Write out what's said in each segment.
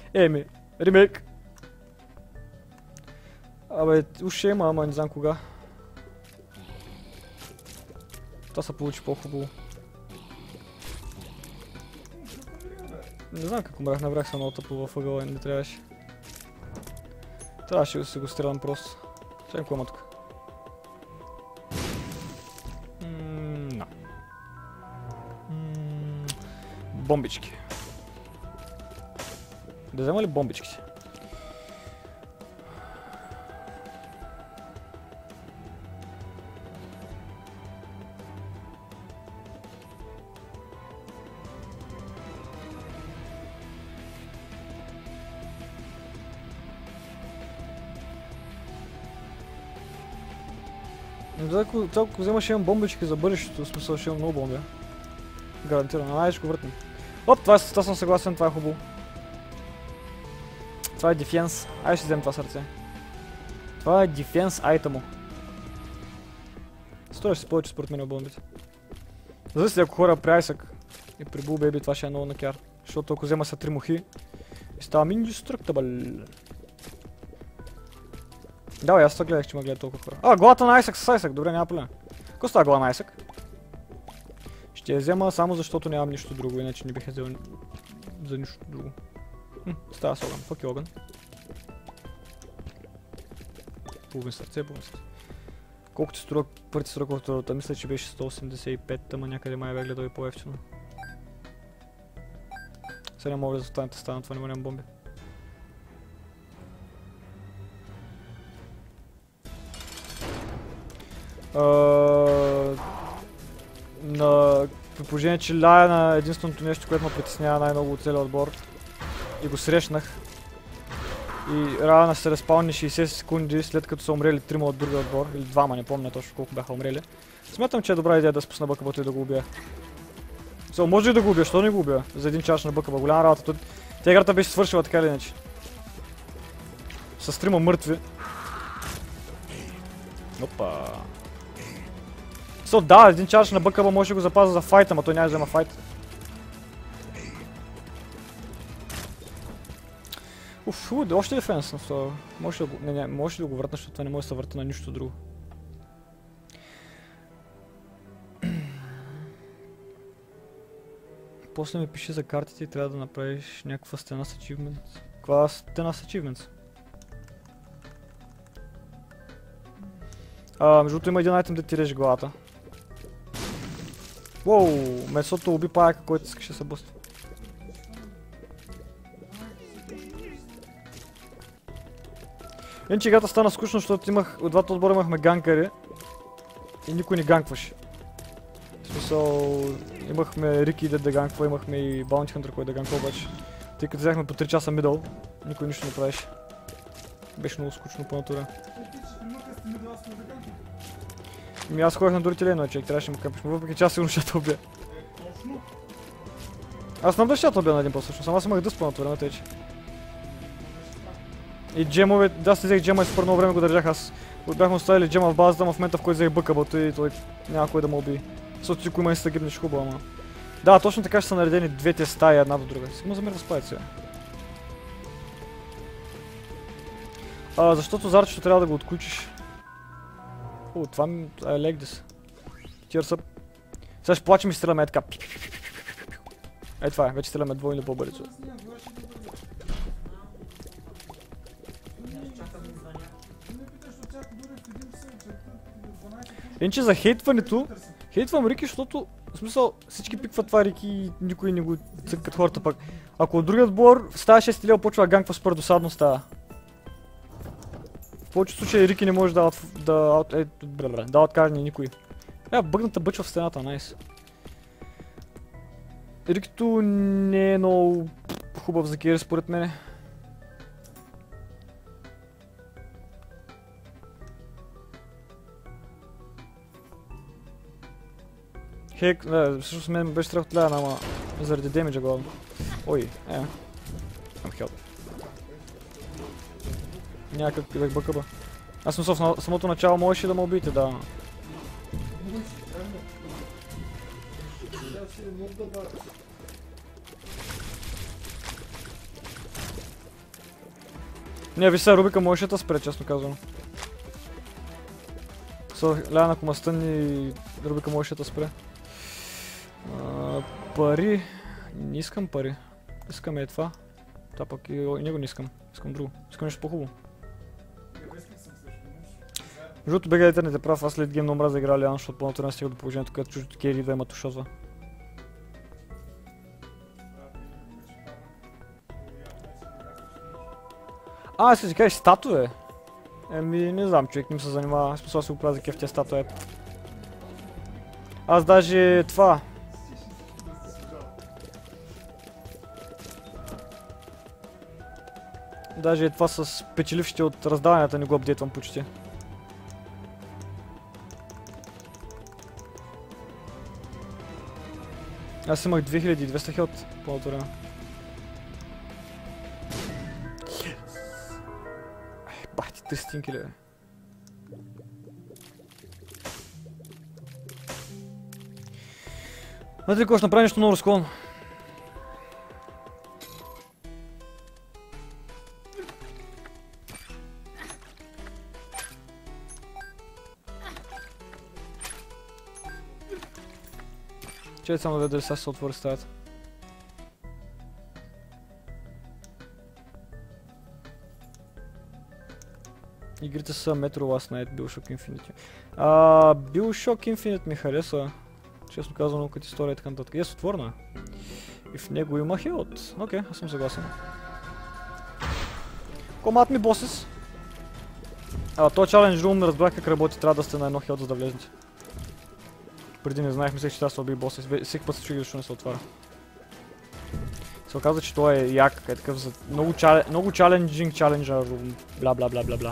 Еми, ремейк. Абе, уж ще има, ама не знам кога. Това се получи по-хубаво. Не знам как умрях, набрах се много тъпо във ъгъла и не трябваше. Трябваше да си го стрелям просто. Сега какво има тук? Бомбички. Да взема ли бомбичките? Ако взема ще имам бомбички за бъдещето, в смисъл ще имам много бомби. Гарантирано, айде ще го въртнем. Оп, това съм съгласен, това е хубаво. Това е дефенс. Айде ще вземем това сърце. Това е дефенс айтъмо. Стоиш си повече според мен от бомбите. Зависи ако хора при Айсък и при Bull Baby, това ще е много накяр. Защото ако взема са 3 мухи и става indestructible. Да, аз това гледах, че ме гледат толкова хора. Главата на Айсък с Айсък, добре, няма проблем. Какво става глава на Айсък? Ще я взема само защото нямам нищо друго, иначе не бих я взел за нищо друго. Става с огън, fuck you, огън. Половин сърце, половин сърце. Колкото струва, пърти струва колкото втората, мисля, че беше 185, ама някъде май бе гледал и по-ефтино. Сега не мога да застанете стана, това нямам бомби. При положение, че лая на единственото нещо, което ме притеснява най-много от целия отбор и го срещнах. И Рана се респаунни 60 секунди след като са умрели 3 от другия отбор, или 2, не помня точно колко бяха умрели. Смятам, че е добра идея да спусна бъкъбата и да го убия. Може ли да го убия? Що не го убия? За един чаш на бъкъба, голяма работа. Тя играта беше свършила така или иначе. С 3 мъртви. Опа. Да, един чаш на бъкъба може да го запазя за файта, ама той няма да взема файт. Още дефенс на това. Може да го въртна, защото това не може да се върта на нищо друго. После ми пише за картите и трябва да направиш някаква стена с achievements. Каква стена с achievements? Между другото има един айтем да ти реже главата. Уоу, месото уби паяка, който искаше да се бъства. Иначе играта стана скучно, защото от двата отбора имахме ганкари и никой не ганкваше. В смисъл, имахме Рики да ганква, имахме и Bounty Hunter, който да ганква, обаче тъй като взяхме по 3 часа мидъл, никой нищо не правеше. Беше много скучно по натура. Аз ходих на другите лейнове, човек, трябваше да му къмпиш, въпреки че аз сигурно ще те убия. Аз знам да ще те убия на един път всъщност, ама аз имах дъст по натура, на тече. И джемове, да, си взех джема и супер много време го държах, аз бяхме оставили джема в базата, но в момента в който взех бъкъбото и той няма кой да му уби. Защото си има и се гибнеш хубаво, ама... Да, точно така ще са наредени двете стаи една до друга. Сега замир да спаят сега. Защото зарчето трябва да го отключиш. Това ми... I like this. Tears up. Сега ще плачем и стреляме е така. Това е, вече стреляме двойно по-бързо. Иначе за хейтването, хейтвам Рики, защото в смисъл всички пикват това Рики и никой не го цъкат хората пък. Ако от другият отбор става 6 лева почва ганква супер досадно става. В повечето случаи Рики не може да откарни никой. Бъгната бъчва в стената, найс. Рикито не е много хубав за кери според мене. Всъщност мен беше страх от ляна, ама заради демиджа главно. Ой, I'm help. Няма как пивах бъкъба. Аз смисъл в самото начало можеше да ме убиете, да. Не, виж сега, Рубика можеше да спре, честно казвам. Ляна, ако ма стънни, Рубика можеше да спре. Пари... Не искам пари. Искам е това. Това пък и него не искам. Искам друго. Искам нещо по-хубаво. Жълто бега интернет е прав, аз след гейм много мразя да игра Ляна, защото по-натур не стига до положението, където чуждото Кери да има тушозва. Искаш да кажеш статуе? Еми, не знам, човек не се занимава. Смисъл си го правя за кеф тия статуе. Аз даже това... Даже това с печелившите от раздаванията не го апдейтвам почти. Аз имах 2200 хелт по-то време. Бахти, 300 кили, бе. Знаете ли какво ще направи нещо много разклонно? Чай само да видя дали сега се отвори стаята. Игрите са Metro Last Night, Bioshock Infinite. Bioshock Infinite ми хареса. Честно казано, като история и така нататък. Е, отворена. И в него има хелт. Окей, аз съм съгласен. Комат ми босес. Този чалендж рум не разбрах как работи, трябва да сте на едно хелт, за да влезете. Преди не знаех, мислех, че трябва да се убие боса. Всеки път се чуди, защо не се отваря. Се оказа, че това е як, е такъв за много чаленджинг чаленджа, бла бла бла бла бла.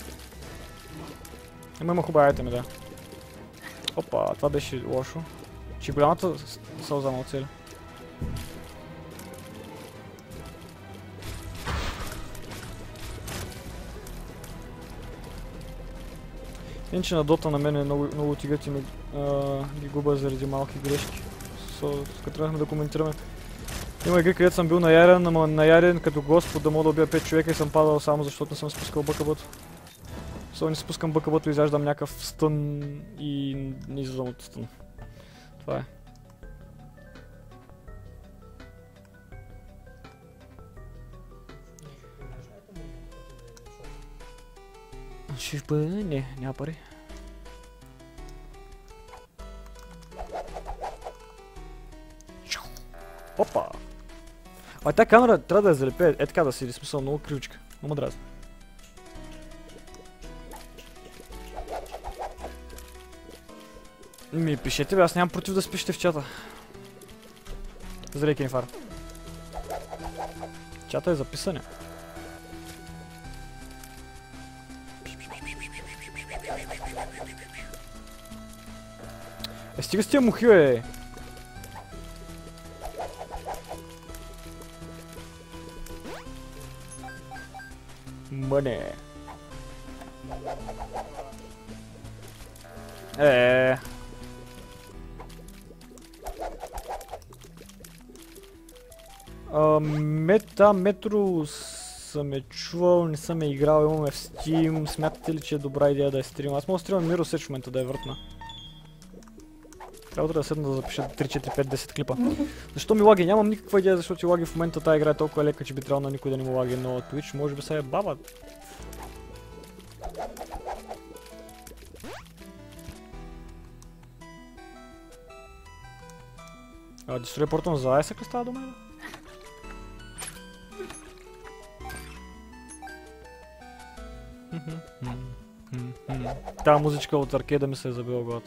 Има хубави айтеми, да. Опа, това беше лошо. Че голямата сълза ма оцели. Иначе на Дота на мен е много тигът и ги губа заради малки грешки. Като трябвахме да коментираме. Има игри, където съм бил наярен, ама наярен като господ да мога да убия 5 човека и съм падал само защото не съм спускал бъкабото. Само не спускам бъкабото и изяждам някакъв стън и не излизам от стън. Това е. Ще бъде? Не, няма пари. Опа! Тази камера трябва да я залепе, е така да си, смисъл много кривичка. Много дразни. Ми пишете бе, аз нямам против да спишете в чата. Здравей, Кенифар. Чата е записане. Стига с тия мухи, бе! Мъне! Метро съм чувал, не съм играл, имаме в Steam. Смятате ли, че е добра идея да я стримам? Аз мога да стримам Mirror's Edge в момента, да е въртна. Трябва да седна да запиша 3, 4, 5, 10 клипа. Защо ми лаги? Нямам никаква идея, защото ти лаги в момента тази игра е толкова лека, че би трябвало на никой да не му лаги, но Twitch може би сега е баба. Дестрой портон за Isaac ли става дума? Тая музичка от аркейда ми се е забила главата.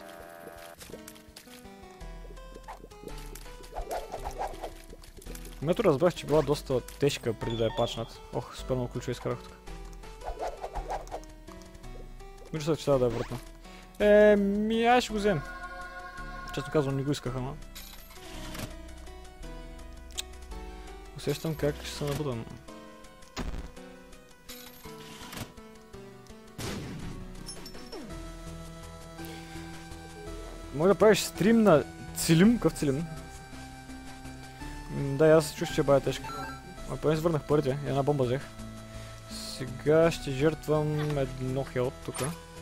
Мето разбрах, че била доста тежка преди да е пачнат. Ох, супер много ключове изкарах тук. Мисля, че трябва да е вратна. Ай ще го взем. Честно казвам, не го исках, ама. Усещам как ще се набудам. Може да правиш стрим на Цилим? Какъв Цилим? Да, аз се чуш, че е бая тежка. А поне върнах парите, една бомба взех. Сега ще жертвам едно хелт тук.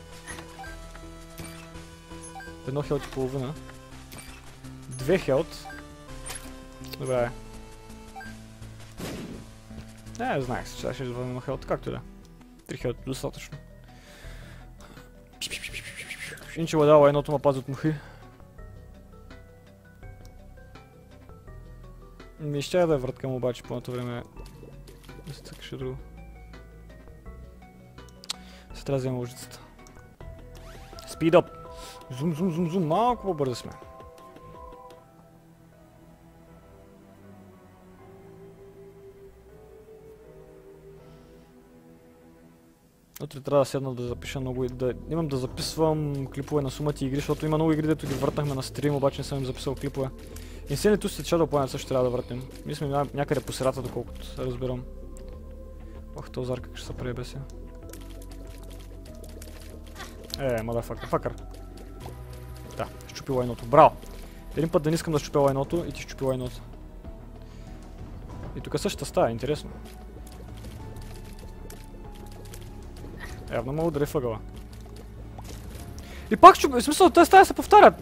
Едно хелт и половина. 2 хелт. Добре. Не, знаех се, че ще извадим едно хелт, както да. 3 хелт достатъчно. Иначе ладава едното ма пази от мухи. Не ще да враткам обаче по едното време. Да се цъкаше друго. Се трябва да взема лъжицата. Speed up! Зум, малко по-бързо сме. Утре трябва да седна да запиша много и да... Имам да записвам клипове на сумати игри, защото има много игри, дето ги въртнахме на стрим, обаче не съм им записал клипове. Insane Twisted Shadow Planet също трябва да въртим. Ние сме някъде по средата, доколкото разбирам. Ох, този зарка как ще се преебе сега. Мадafакър. Да, щупи лайното. Браво! Един път да не искам да щупя лайното и ти щупи лайното. И тук същата стая, интересно. Явно мога да рефъгъла. И пак щупи, в смисъл, тези стая се повтарят.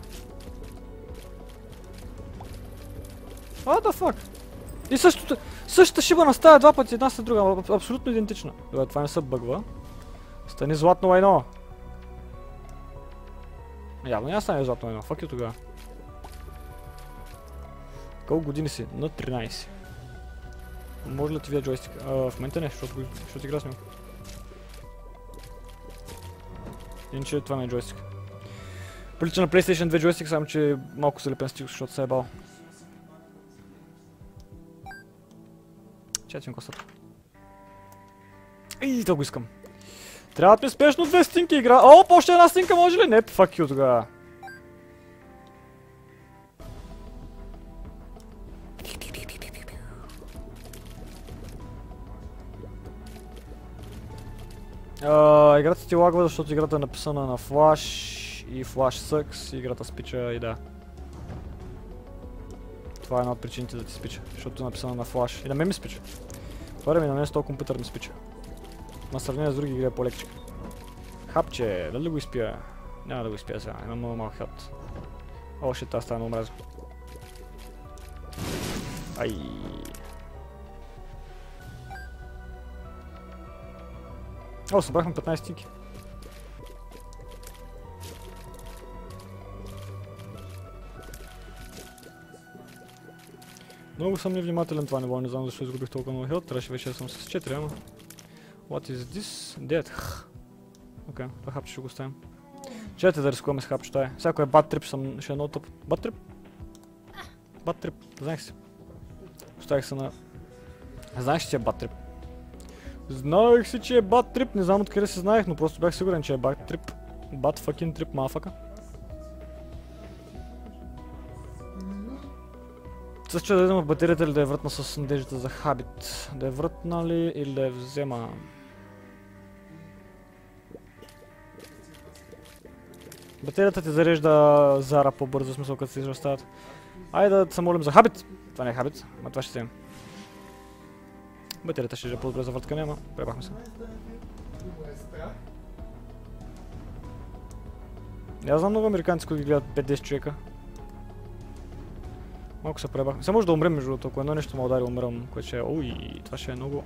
What the fuck? И същата шибана стая два пъти, една след друга, абсолютно идентична. Добре, това не се бъгва. Стани златно лайно. Явно няма стане златно лайно, fuck you тогава. Колко години си? На 13. Може ли ти видя джойстик? В момента не, защото игра с него. Иначе това не е джойстик. Прилича на PlayStation 2 джойстик, само че малко залепен стик, защото се е бал. Чатим косата. И то го искам. Трябва да ми спешно 2 стинки игра. О, още една стинка може ли? Не, fuck you тогава. Играта ти лагва, защото играта е написана на Flash и Flash Sucks и играта спича и да. Това е една от причините да ти спича, защото е написана на Flash и на мен ми спича. Първи на мен с този компютър ми спича. На сравнение с други игри е по-лекчика. Хапче, дали да го изпия? Няма да го изпия сега, имам много малък хелт. О, шит, аз става на омраза. Ай. О, събрахме 15 стинки. Много съм невнимателен това ниво, не знам защо изгубих толкова много хелт, трябваше вече да съм с 4, ама... What is this? Dead. Окей, това хапче ще го оставим. Чайте да рискуваме с хапчета. Сега ако е бад трип, ще е много топ. Бад трип? Бад трип, знаех си. Оставих се на... Знаех си, че е бад трип. Знаех си, че е бад трип, не знам откъде се знаех, но просто бях сигурен, че е бад трип. Бад fucking трип, мафака. Също да видим в батерията или да я вратна с надеждата за хабит. Да я вратна ли или да я взема? Батерията ти зарежда Зара по-бързо, в смисъл като се израстават. Айде да се молим за хабит! Това не е хабит, ама това ще вземем. Батерията ще е по-добре за върткане, ама пребахме се. Я знам много американци, които ги гледат 5-10 човека. Малко се пребахме. Сега може да умрем между другото, ако едно нещо ме удари, умрем, което ще е... Уй, това ще е много...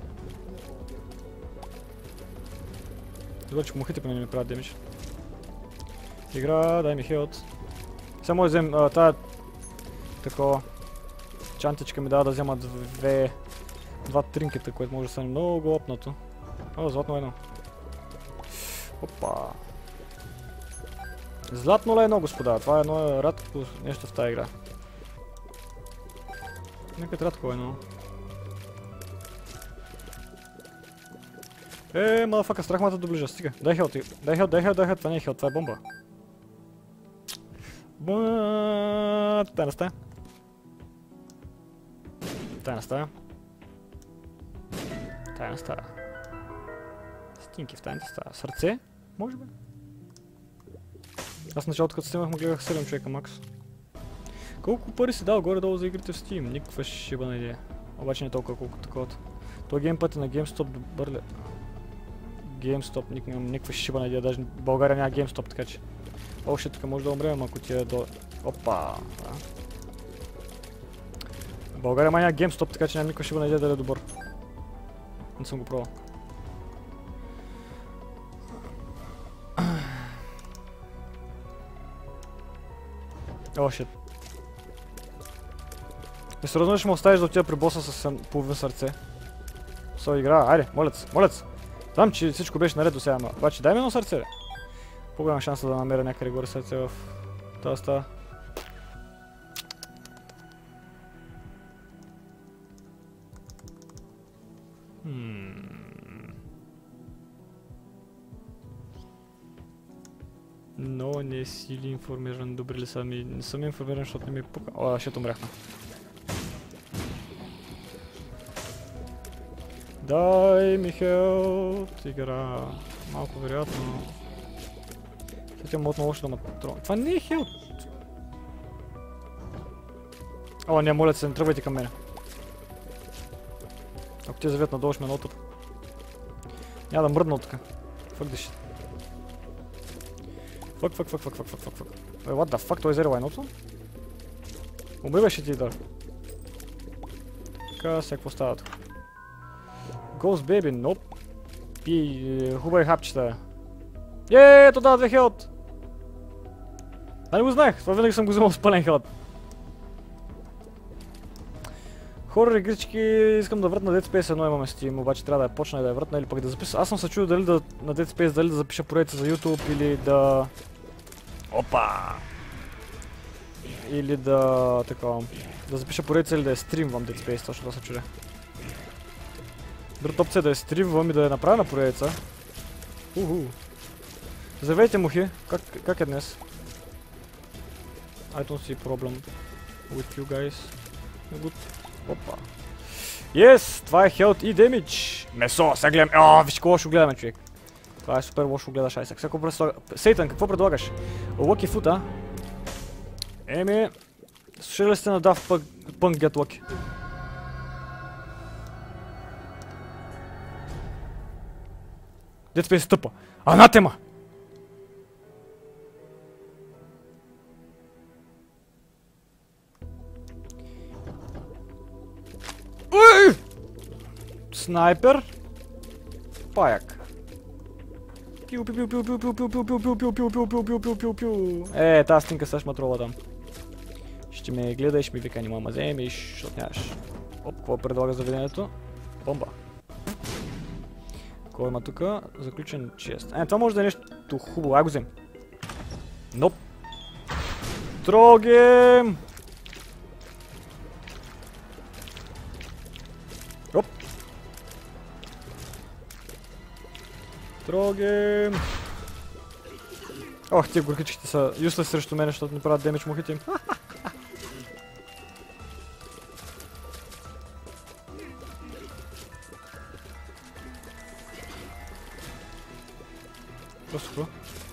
Добре, че мухите поне не ми правят демидж. Игра, дай ми хелт. Сега може да взем тая... Такова... Чантичка ми дава да взема два тринкета, което може да стане много опнато. О, златно едно. Опа. Златно ли едно, господа? Това е едно рядко нещо в тази игра. Нека рядко едно. Мадафака, страх ма да доближа, стига. Дай хелт, дай хелт, това не е хелт, това е бомба. Тайна стая. Тайна стая. Тайна стая. Стинки в тайната стая. Сърце? Може би? Аз началото като снимахме гледах 7 човека макс. Колко пари си дал горе-долу за игрите в Steam? Никаква шибана идея. Обаче не толкова колко таковата. Той геймпът е на GameStop добър ли? GameStop, нямам никаква шибана идея, даже в България няма GameStop, така че... Още тук може да умрем, ако ти е до... Опа! В България няма GameStop, така че нямам никаква шибана идея дали е добър. Не съм го пробвал. О, шит. Не се разумеш, ще ме оставиш да отида при боса с половин сърце. Со игра, айде, молец, молец! Знам, че всичко беше наред до сега, но обаче дай ми едно сърце, бе. По-голям шанса да намеря някъде горе сърце в тази стая. Но не си ли информиран, добре ли са ми? Не съм информиран, защото не ми пука. О, ще умряхна. Дай ми хелт, игра. Малко вероятно. След имам отново още да ме трогна. Това не е хелт. О, не, моля се, не тръгвайте към мене. Ако ти завият надолу, ще ме наутър. Няма да мръдна от тук. Fuck this shit. Fuck. What the fuck, той е зеро лайното? Умри беше ти, да. Така, сега какво става тук? Ghost Baby, nope. Пи хубави хапчета. Ето да, 2 хелт! А не го знаех, това винаги съм го взимал с пълен хелт. Хорор игрички искам да въртна Dead Space 1, имаме Steam, обаче трябва да я почна и да я въртна или пък да запиша. Аз съм се чудил дали на Dead Space дали да запиша поредица за YouTube или да... Опа! Или да... такова... Да запиша поредица или да я стримвам Dead Space, точно да се чудя. Другата опция е да я стримвам и да я направя на поредица. Здравейте, мухи! Как е днес? I don't see problem with you guys. Good. Опа. Yes! Това е health и damage! Месо! Сега гледам... виж какво лошо гледаме, човек. Това е супер лошо гледаш, Айсак. Сега какво предлага... Сейтан, какво предлагаш? Lucky Foot, а? Еми... Слушали сте на Daft Punk Get Lucky? Dead Space тъпа! Анатема! Снайпер. Паяк. Тази стинка също ма трова там. Ще ме гледа и ще ми вика, няма ма вземеш, защото нямаш. Оп, какво предлага заведението? Бомба. Кой има тука? Заключен чест. Това може да е нещо хубаво, ай го взем. Ноп. Трогем! Оп. Трогем! Ох, тия горкичките са юслес срещу мене, защото не правят демидж мухите им. Просто какво?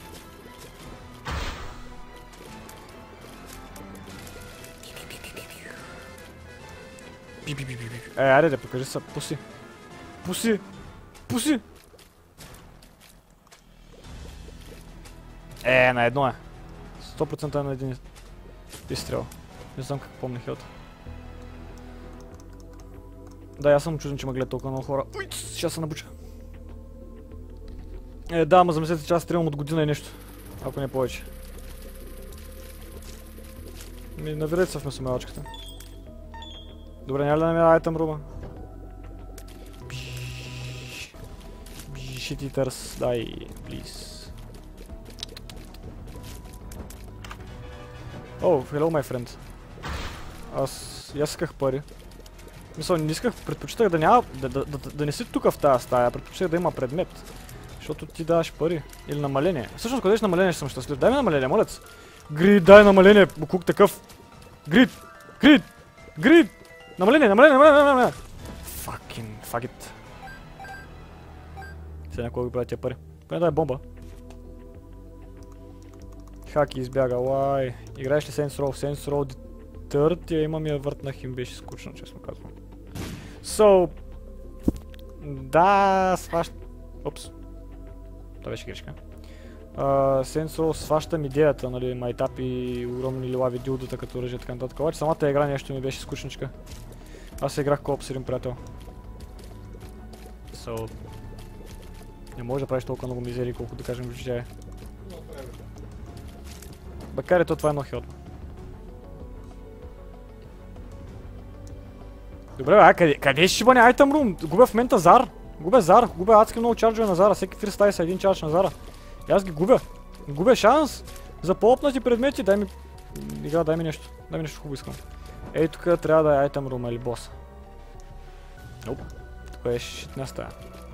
Айде, покажи са, пуси. Пуси! Пуси! На едно е. 100% е на един изстрел. Не знам как помня хелта. Да, аз съм чуден, че ме гледат толкова много хора. Сейчас се набуча. Да, ама замислете, че аз стрелям от година и нещо. Ако не повече. Навирайте се в месомелачката. Добре, няма ли да намеря айтъм руба? Shit eaters, дай, please. Hello my friend. Аз исках пари. Мисля, не исках, предпочитах да няма, да не си тук в тази стая, предпочитах да има предмет. Защото ти даваш пари. Или намаление. Всъщност, къдеш намаление, ще съм щастлив. Дай ми намаление, молец. Грид, дай намаление, букук такъв. Грид! Намаление! Fuck it. Сега някой ги прави тия пари. Поне дай бомба. Хаки избяга, лай. Играеш ли Saints Row? Saints Row Third, я имам, я въртнах и ми беше скучно, честно казвам. Да, сващ... Опс. Това беше грешка. Сенсо, сващам идеята, нали, майтап и огромни лилави дилдата като оръжие и така нататък. Обаче самата игра нещо ми беше скучничка. Аз играх кооп с един приятел. So... Не може да правиш толкова много мизерии, колко да кажем в GTA. Макар и то това е много хилно. Добре, бе, къде ще шибане айтъм рум? Губя в момента Зар. Губя адски много чарджове на Зара. Всеки 3 стаи са един чардж на Зара. И аз ги губя. Губя шанс за по-опнати предмети. Дай ми... Игра, дай ми нещо. Дай ми нещо хубаво искам. Ей, тук трябва да е айтъм рум или бос. Оп. Тук е шитна стая.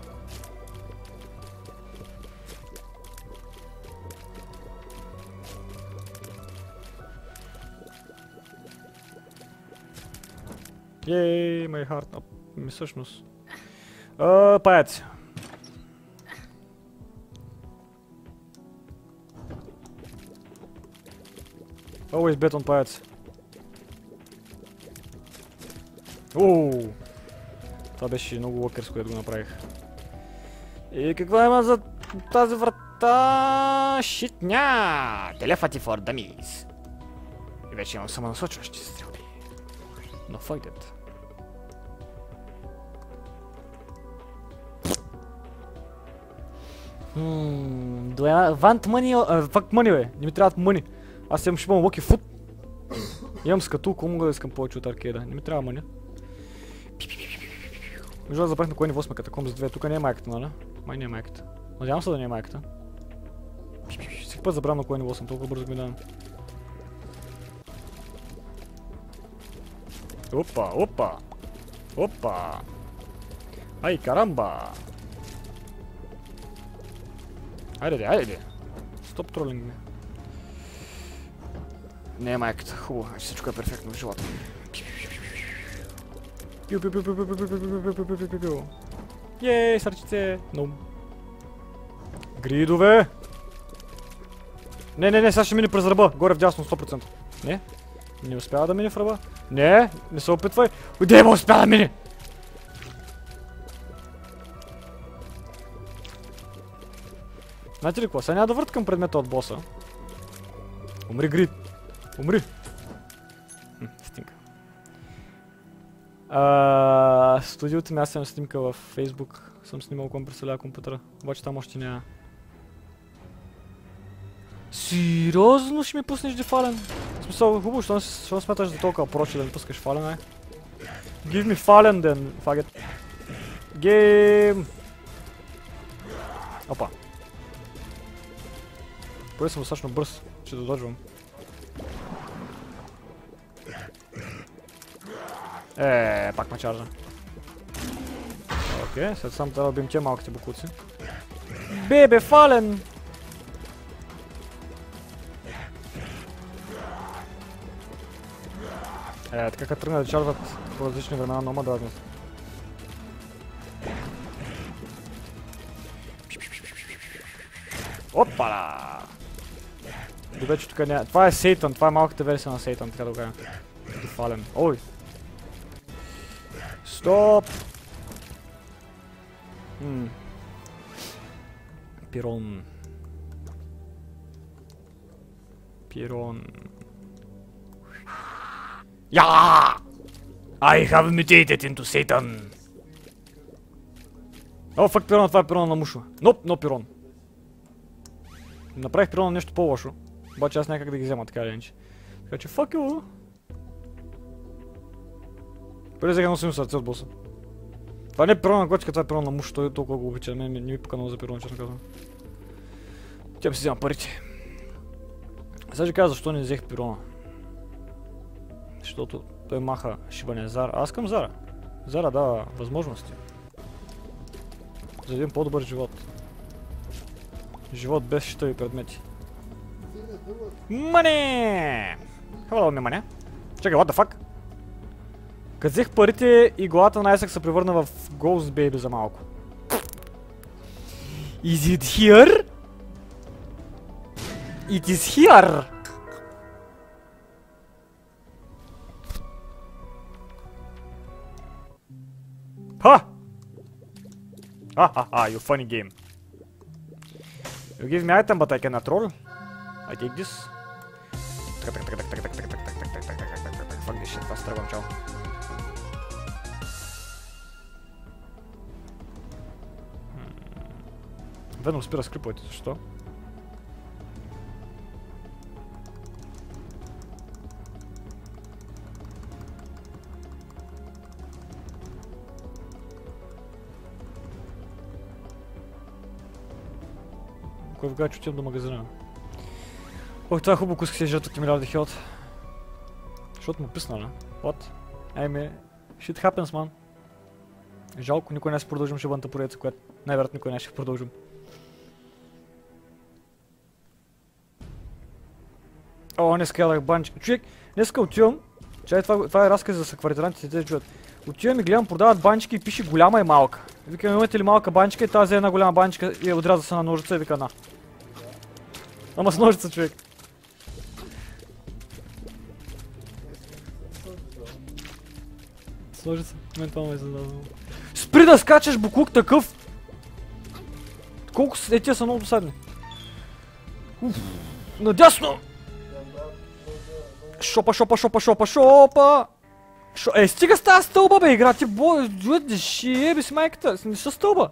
Ей, my heart. Ми всъщност. Паяци. Always bet on паяци. Ооо. Това беше много лъкърско, което го направих. И какво има за тази врата? Шитня! Телефати for dummies. И вече имам самонасочващи се стрелби. Но fuck that. Want money? Fuck money, бе. Не ми трябват money. Аз имам шибан лъки фут. Имам скатулка, мога да искам повече от аркейда. Не ми трябва money. Между да забравих на кое ниво сме катакомб за 2. Тук не е майката, нали? Май не е майката. Надявам се да не е майката. Всеки път забравям на кое ниво съм, толкова бързо ми давам. Опа, опа! Опа! Ай, карамба! Айде! Стоп тролинг ми. Не е майката, хубаво, всичко е перфектно в живота. Ей, сърчице! Гридове! Не, сега ще мине през ръба, горе вдясно 100%. Не успява да мине в ръба. Не се опитвай. Къде ма успя да мине? Знаете ли какво? Сега няма да върткам предмета от боса. Умри, Грид. Умри. Стинка. Студиото ми, аз съм снимка в Facebook. Съм снимал ком представлява компютъра. Обаче там още няма. Сериозно ще ми пуснеш дефален? В смисъл, хубаво, що смяташ за толкова проче да ми пускаш фален, ай? Give me фален, then, фагет. Гейм! Опа. Първи съм достатъчно бърз, ще дододжвам. Пак ме чаржа. Окей, след сам трябва да бим тия малките букуци. Бебе, фален! Така като тръгна да чарват по различни времена, много дразнят. Опала! Добре, че тук няма... Това е Сейтан, това е малката версия на Сейтан, така да го кажа. Фален. Ой! Стоп! Пирон. Yeah! I have mutated into Satan! О, фак пирон, това е пирона на Мушо. Но пирон. Направих пирона нещо по-лошо. Обаче аз някак да ги взема така или иначе. Така че fuck you! Преди сега носим сърце от боса. Това не е пирон на котика, това е пирон на Мушо, той толкова го обича. Не ми пука много за пирон, честно казвам. Тя ми си взема парите. Сега ще кажа защо не взех пирона. Защото той маха шибане Зара. Аз към Зара. Зара дава възможности. За един по-добър живот. Живот без щитови предмети. Мане! Хвала ми, мане. Чакай, what the fuck? Като взех парите и главата на Айсък се превърна в Ghost Baby за малко. Is it here? It is here! Ha! You funny game. You give me item, but I cannot roll. I take this. Fuck this shit, аз тръгвам, чао. Ведно спира скриповете, защо? Кой вгада, че отивам до магазина? Ох, това е хубаво, ако исках се жертват милиарди хелт. Защото му писна, не? What? Еми, shit happens, man. Жалко, никой не ще продължим шибаната поредица, която най-вероятно никой не ще продължим. О, днеска ядах банчки. Човек, днеска отивам. Чай, това е разказ за съквартирантите, те чуят. Отивам и гледам, продават банчки и пише голяма и малка. Викам, имате ли малка банчка и тази една голяма банчка и отряза се на ножица и вика на. Ама с ножица, човек. С ножица? Мен това ме е зададено. Спри да скачаш, буклук такъв! Колко са... тия са много досадни. Надясно! Шопа, шопа, шопа, шопа, шопа! Стига с тази стълба, бе, игра, ти ще еби си майката, не са стълба.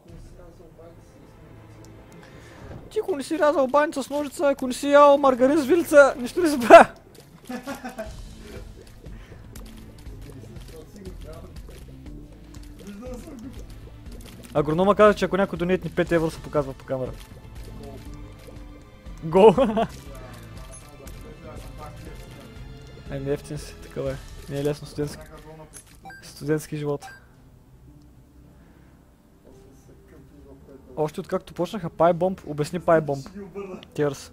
Ти ако не си рязал баница с ножица, ако не си ял маргарин с вилица, нищо не забравя. Агронома каза, че ако някой донет ни 5 евро се показва по камера. Гол! Еми ефтин си, такава е. Не е лесно студентски живот. Още откакто почнаха PyBomb, обясни PyBomb. Терс.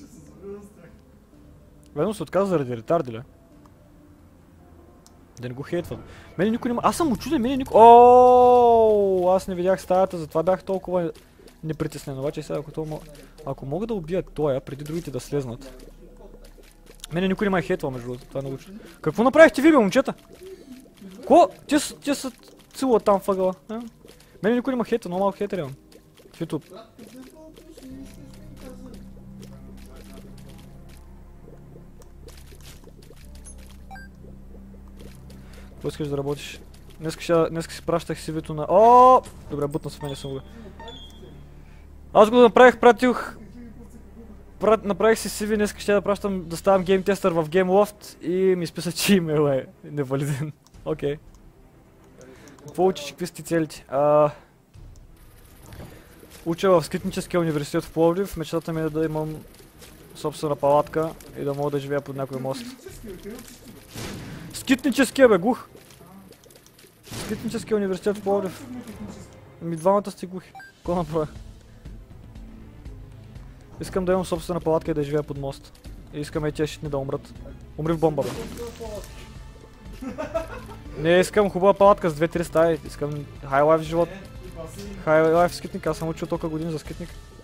Ведно се отказа заради ретарди, ли? Да не го хейтвам. Мене никой нема... Аз съм учуден, мене никой... Ооо, аз не видях стаята, затова бях толкова непритеснен. Обаче сега, ако мога да убия тоя, преди другите да слезнат. Мене никой не ме хейтва, между другото, това е много чудо. Какво направихте ви, бе, момчета? Ко? Те са цилат там въгъла. Мене никой не ме хейтва, много малко хейтери имам. В YouTube. Какво искаш да работиш? Днеска си пращах CV-то на... Ооо! Добре, бутна с мене съм го. Аз го направих, направих си CV, днеска ще да пращам да ставам гейм тестър в GameLoft и ми изписа, че имейл е невалиден. Окей. Какво учиш и какви са ти целите? Уча в Скитническия университет в Пловдив. Мечтата ми е да имам собствена палатка и да мога да живея под някой мост. Скитническия, бе, глух! Скитническия университет в Пловдив. Ми двамата сте глухи. Какво направя? Искам да имам собствена палатка и да живея под мост. И искам и тия щитни да умрат. Умри в бомба, бе. Не, искам хубава палатка с 2-3 стаи. Искам high life живот. High life скитник, аз съм учил толкова години за скитник.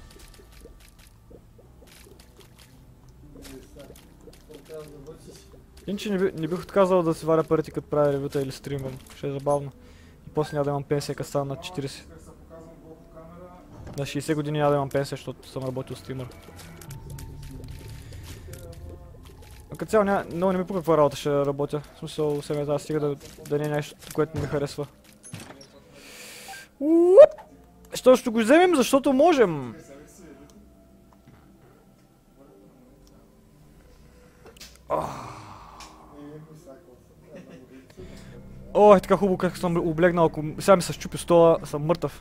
Иначе не бих отказал да си варя парите като правя ревюта или стримвам. Ще е забавно. И после няма да имам пенсия, като стана на 40. На 60 години няма да имам пенсия, защото съм работил стримър. А като цяло много не ми пука каква работа ще работя. В смисъл, сега тази стига да не е нещо, което не ми харесва. Що ще го вземем, защото можем! О, е така хубаво как съм облегнал, ако сега ми се щупи стола, съм мъртъв.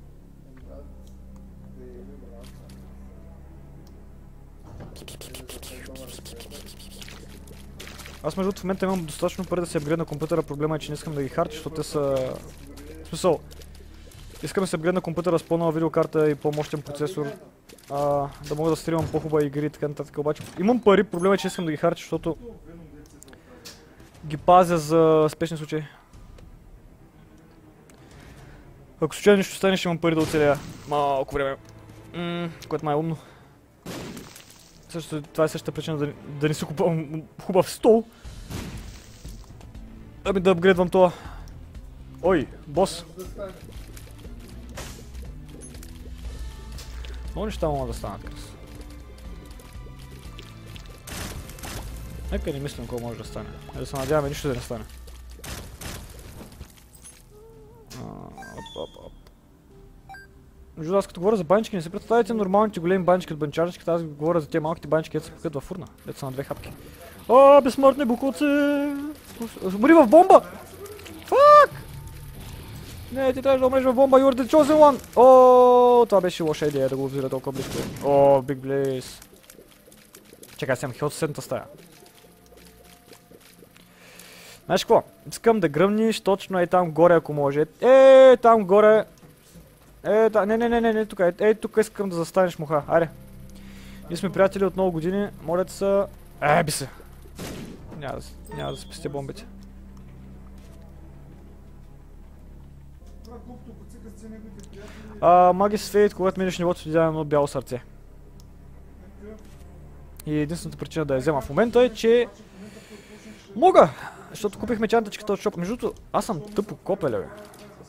Аз между в момента имам достатъчно пари да се апгрейдна компютъра, проблема е, че не искам да ги харча, защото те са... В смисъл, искам да се апгрейдна компютъра с по-нова видеокарта и по-мощен процесор, да мога да стримам по-хубави игри и така нататък, обаче имам пари, проблема е, че искам да ги харча, защото ги пазя за спешни случаи. Ако случайно нещо стане, ще имам пари да оцеля малко време, което май е умно. Също, това е същата причина да не си купувам хубав стол. Ами да апгрейдвам това. Ой, бос. Много неща могат да станат, Крис. Нека не мислим какво може да стане. Да се надяваме нищо да не стане. Между аз като говоря за банчики, не се представите нормалните големи банчики от банчарчиката, аз говоря за тези малките банчики, които се пукат във фурна. Дето са на 2 хапки. О, безсмъртни букуци! Умри в бомба! Фак! Не, ти трябваше да умреш в бомба, you're the chosen one! О, това беше лоша идея да го взира толкова близко. О, Big Blaze. Чакай, сега хил в седната стая. Знаеш какво? Искам да гръмниш точно е там горе, ако може. Там горе. Не, тук. Тук искам да застанеш, муха. Айде. Ние сме приятели от много години. Моля те са... би се. Няма да спестя бомбите. Магис Фейт, когато минеш нивото, ти дава едно бяло сърце. И единствената причина да я взема в момента е, че... Мога! Защото купихме чантачката от шоп. Между другото, аз съм тъпо копеле, бе.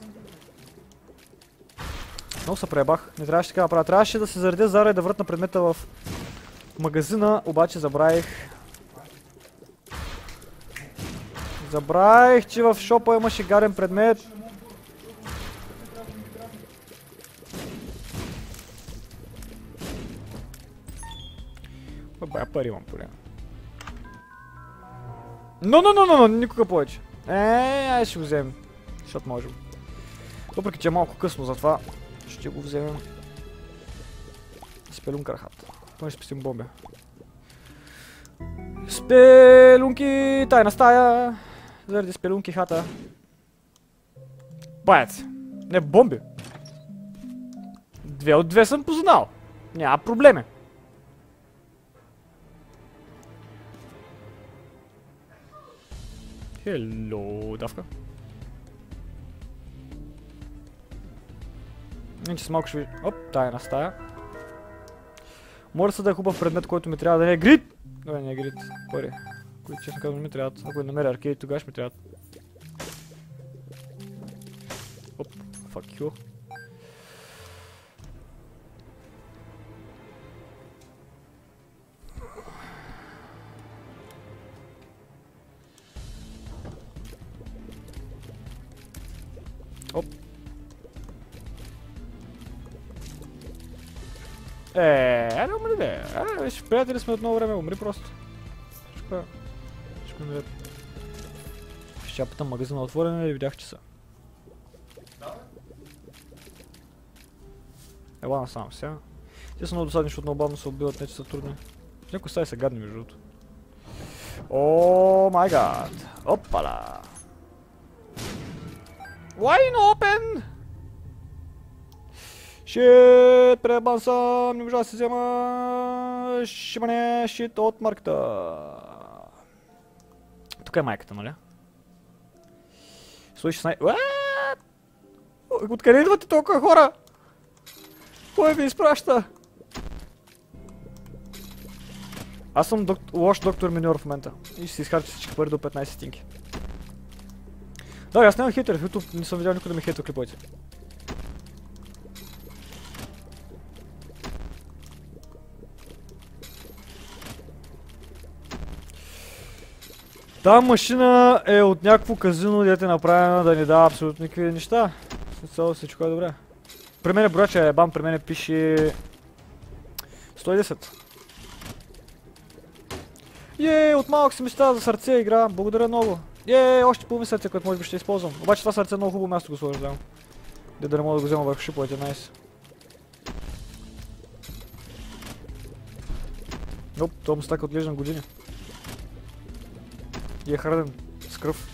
Много се преебах. Не трябваше така да правя. Трябваше да се заредя зара и да вратна предмета в магазина, обаче забравих. Забравих, че в шопа имаше гаден предмет. Бая пари имам поне. Но, никога повече. Ай ще го вземем. Защото можем. Въпреки че е малко късно, затова ще го вземем. Спелунка рахат. Той ще спестим бомби. Спелунки! Тайна стая! Заради спелунки хата. Паец! Не, бомби! 2 от 2 съм познал. Няма проблеми. Хело, давка. Иначе с малко ще ви... Оп, тайна стая. Може да е хубав предмет, който ми трябва да не е грид! Добре, не е грид. Пари. Които честно казвам ми трябват. Ако намеря аркейд, тогава ще ми трябват. Оп, fuck you. Оп. Не умри бе. Вече приятели сме от много време, умри просто. Ще умре. Ще питам магазина отворен и видях часа. Ела насам сега. Те са много досадни, защото много бавно се отбиват, не че са трудни. Някои стаи са гадни между другото. О май гад. Опала. Wine open! Shit, пребан съм, не можа да се взема шибане shit от марката. Тук е майката, нали? Слушай, снай... Откъде идвате толкова хора? Кой ви изпраща? Аз съм лош доктор миньор в момента. И ще си изхарча всички пари до 15 стинки. Да, аз нямам хейтери, в YouTube не съм видял никой да ми хейтва клиповете. Та машина е от някакво казино, дете е направена да ни дава абсолютно никакви неща. Всичко е добре. При мен брояча е бам, при мен пише 110. От малък си мечта за сърце игра, благодаря много. Още половин сърце, което може би ще използвам. Обаче това сърце е много хубаво място го сложа. Да не мога да го взема върху шиповете, найс. Оп, това му стака отглеждан години. И е хранен с кръв.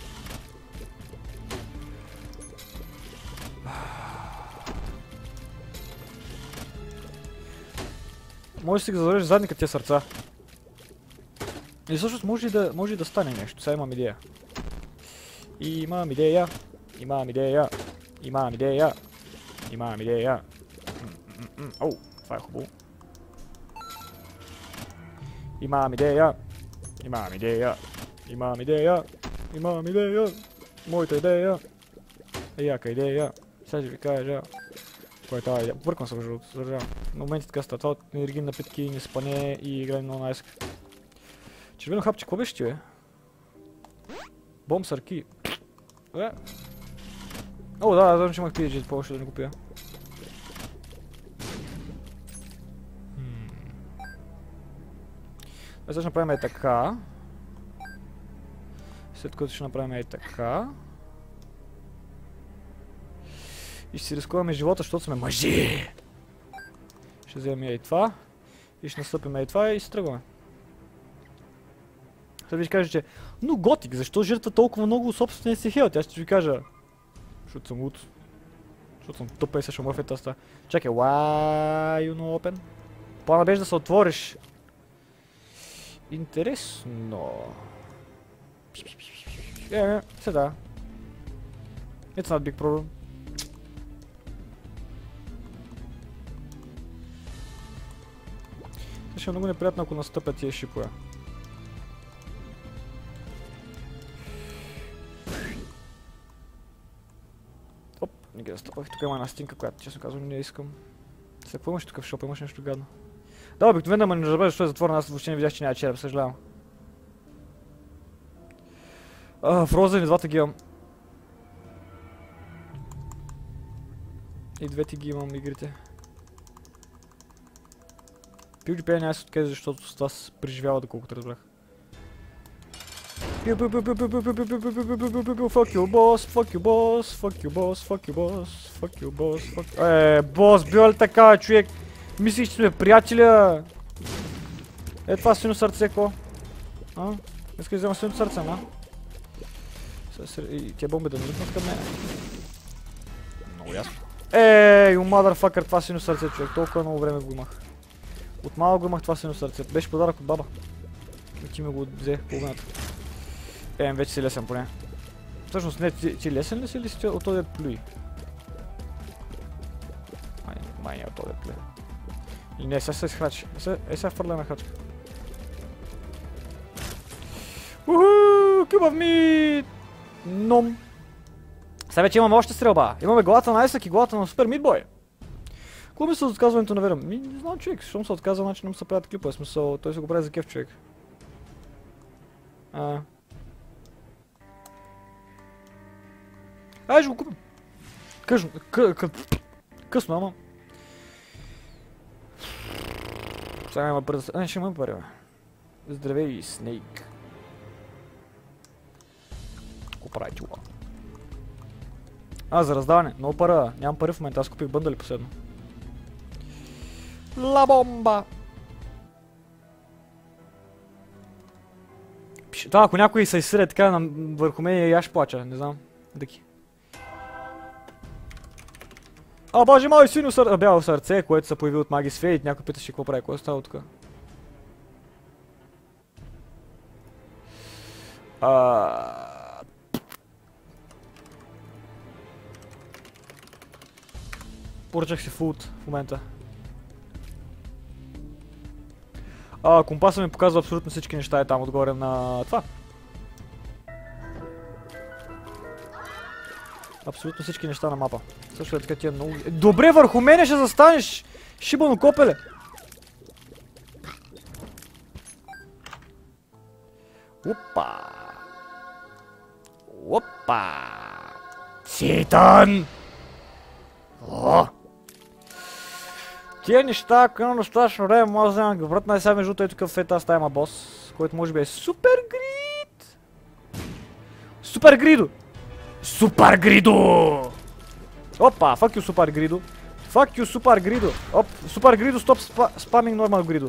Може да си ги задържиш задника тия сърца. И всъщност може и да стане нещо, сега имам идея. Имам идея. Оу, това е хубаво. Имам идея. Моята идея. Яка идея. Сега ще ви кажа. Кой е тази идея? Бъркам се, между другото. На моменти така става. Това от енергийни напитки, не спане и играе много найск. Червено хапче, какво беше ти, бе? Бомб сарки. О, да, знам, че имах PG, повече да не го пия. Сега ще направим и така. След което ще направим и така. И ще си рискуваме живота, защото сме мъжи! Ще вземем и това. И ще настъпим и това и се тръгваме. Сега ви ще кажа, че но готик, защо жертва толкова много собствения си хелт? Аз ще ви кажа. Защото съм луд. Защото съм тъпа и се шумъв е таста. Чакай, why you no open? Плана беше да се отвориш. Интересно. Сега. It's not big problem. Ще е много неприятно, ако настъпят тия шипове. Оп, не ги настъпах. Тук има една стинка, която честно казвам не искам. Сега какво имаш тук в шопа? Имаш нещо гадно? Да, обикновено ма не разбира защо е затворен, аз въобще не видях, че няма череп, съжалявам. Фрозен и двата ги имам. И двете ги имам игрите. PewDiePie няма да се откаже, защото с това се преживява, доколкото разбрах. Fuck you boss, fuck you boss, fuck you boss, fuck you boss, fuck you boss, fuck you... Бос, бил ли така, човек? Мислиш, че сме приятеля? Това сино сърце, ко? Искаш да взема синото сърце, на? И тия бомби да налитнат към мене. Много ясно. You motherfucker, това сино сърце, човек. Толкова много време го имах. От малък го имах това сино сърце. Беше подарък от баба. И ти ми го взе половината. Вече си лесен поне. Всъщност не, ти лесен ли си или си от този плюи? Май не от този плюи. И не, сега се изхрачи. Сега фърля на хачка. Уху! Cube of meat! Ном! Сега вече имаме още стрелба. Имаме главата на Айсък и главата на Супер Митбой. Какво мисля от отказването на Верам? Не знам, човек, защото се отказва, значи не му се правят клипове. Смисъл, той се го прави за кеф, човек. Ай, ще го купим. Късно, ама. Сега има пари да... ще имаме пари, бе. Здравей, Снейк. Какво прави чула? За раздаване. Много пара. Нямам пари в момента. Аз купих бъндали последно. Ла бомба! Това, ако някой се изсире така върху мен и аз ще плача. Не знам. Дъки. Боже мой, сино сърце, бяло сърце, което се появи от Magis Fate. Някой питаше какво прави, какво е стало тук? Поръчах си фуд в момента. Компаса ми показва абсолютно всички неща е там отгоре на това. Абсолютно всички неща на мапа. Също е така ти е много... Добре, върху мене ще застанеш! Шибано копеле! Опа! Опа! Титан! Тия неща, ако има настоящно време, може да взема да вратна и сега между той тук в тази стая има бос, който може би е Супер Грид! Супер Гридо! Супер Гридо! Опа, fuck you Супер Гридо! Fuck you Супер Гридо! Оп, Супер Гридо, стоп спаминг нормал Гридо!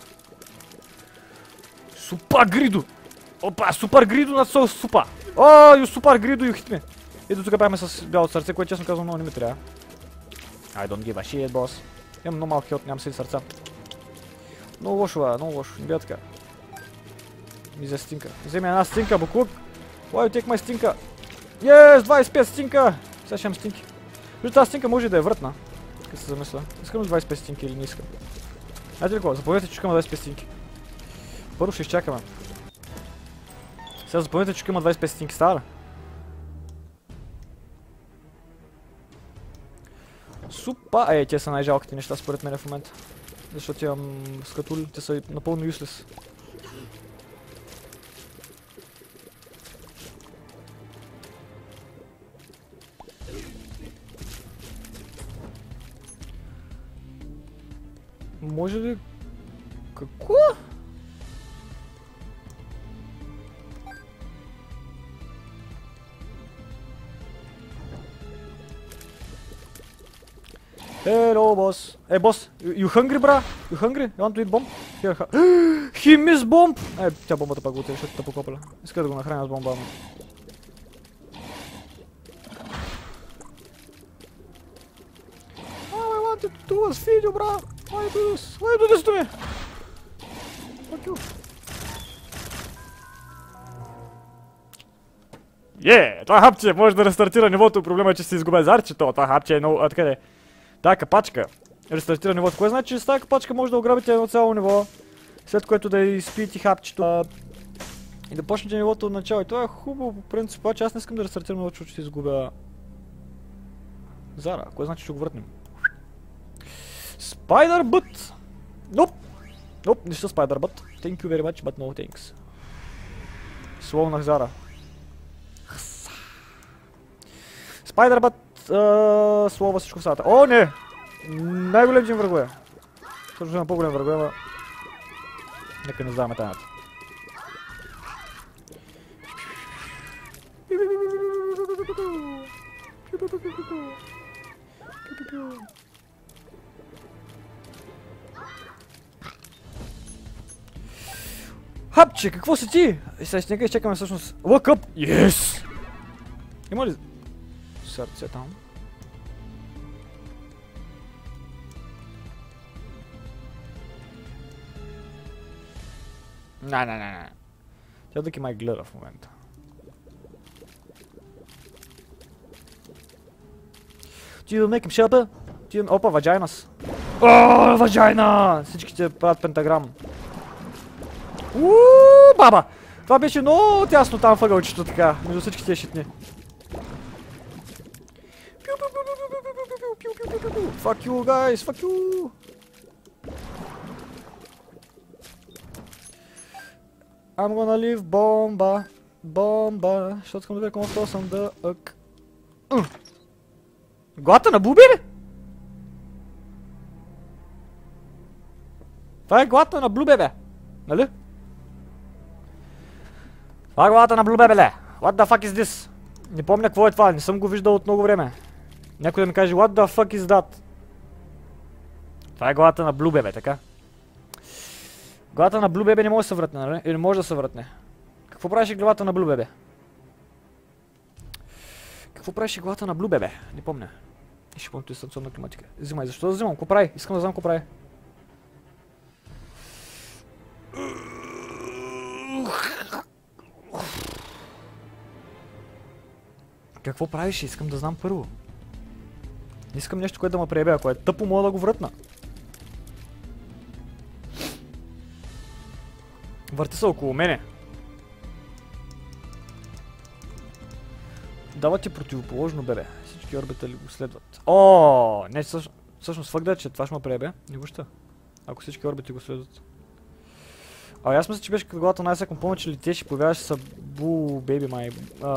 Супер Гридо! Опа, Супер Гридо на сол супа! You Супер Гридо, you hit me! Ето тук правим с бялото сърце, което честно казвам много не ми трябва. I don't give a shit, boss. Имам много малък хелт, нямам си сърца. Много лошо, бе, много лошо. Не бия така. Ми взе стинка. Вземи една стинка, буклук. Why you take my стинка? Yes, 25 стинка! Сега ще имам стинки. Вижте, тази стинка може да е вратна. Така се замисля. Искам ли 25 стинки или не искам? Знаете ли какво? Запомнете, че искам 25 стинки. Първо ще изчакаме. Сега запомнете, че има 25 стинки. Става ли? Супа! Ей, те са най-жалките неща според мен в момента. Защото имам скатули, те са напълно useless. Може ли... Какво? Hello, boss. Hey, boss, you hungry, bra? You hungry? You want to eat bomb? Here, he missed bomb! Тя бомбата пак го отиде, защото те покопала. Иска да го нахраня с бомба. I wanted to do this video, bra! Why you do this? Why you do this to me? Fuck you. Това хапче може да рестартира нивото. Проблема е, че се изгубя зарчето. Това хапче е много... Откъде? Тая капачка рестартира нивото. Кое значи, че с тази капачка може да ограбите едно цяло ниво, след което да изпиете хапчето и да почнете нивото от начало. И това е хубаво по принцип, обаче аз не искам да рестартирам нивото, защото ще изгубя Зара. Кое значи, че го въртнем? Spider Butt! Nope! Nope, нищо Spider Butt. Thank you very much, but no thanks. Словнах Зара. Spider Butt! Слова всичко в сата. О, не! Най-голем джим врагове. Точно има по-голем врагове, ама... Нека не знаме тайната. Хапче, какво си ти? Сега нека изчекаме всъщност. Look up! Yes! Има ли сърце там? Не. Тя таки май гледа в момента. Do you make him shelter? Опа, ваджайнас. Ооо, ваджайна! Всичките правят пентаграм. Баба! Това беше много тясно там въгълчето така, между всички тези шитни. Fuck you, guys! Fuck you! I'm gonna leave бомба. Бомба. Защото искам да видя какво съм да... Главата на Блубе, бе? Това е главата на Блубе, бе. Нали? Това е главата на Блубе, бе. What the fuck is this? Не помня какво е това, не съм го виждал от много време. Някой да ми каже, what the fuck is that? Това е главата на Blue Bebe, така? Главата на Blue Bebe не може да се вратне, нали? Или може да се вратне? Какво правеше главата на Blue Bebe? Какво правеше главата на Blue Bebe? Не помня. Ще помня дистанционна климатика. Взимай, защо да взимам? Какво прави? Искам да знам какво прави. Какво правиш? Искам да знам първо. Не искам нещо, което да ме преебе, ако е тъпо, мога да го вратна. Върти се около мене. Дава ти противоположно, бебе. Всички орбитали го следват. О, не, всъщност факт да, че това ще ме преебе. Не го ща. Ако всички орбити го следват. Аз мисля, че беше като главата най-секом помня, че летеше, появяваше се Blue Baby май.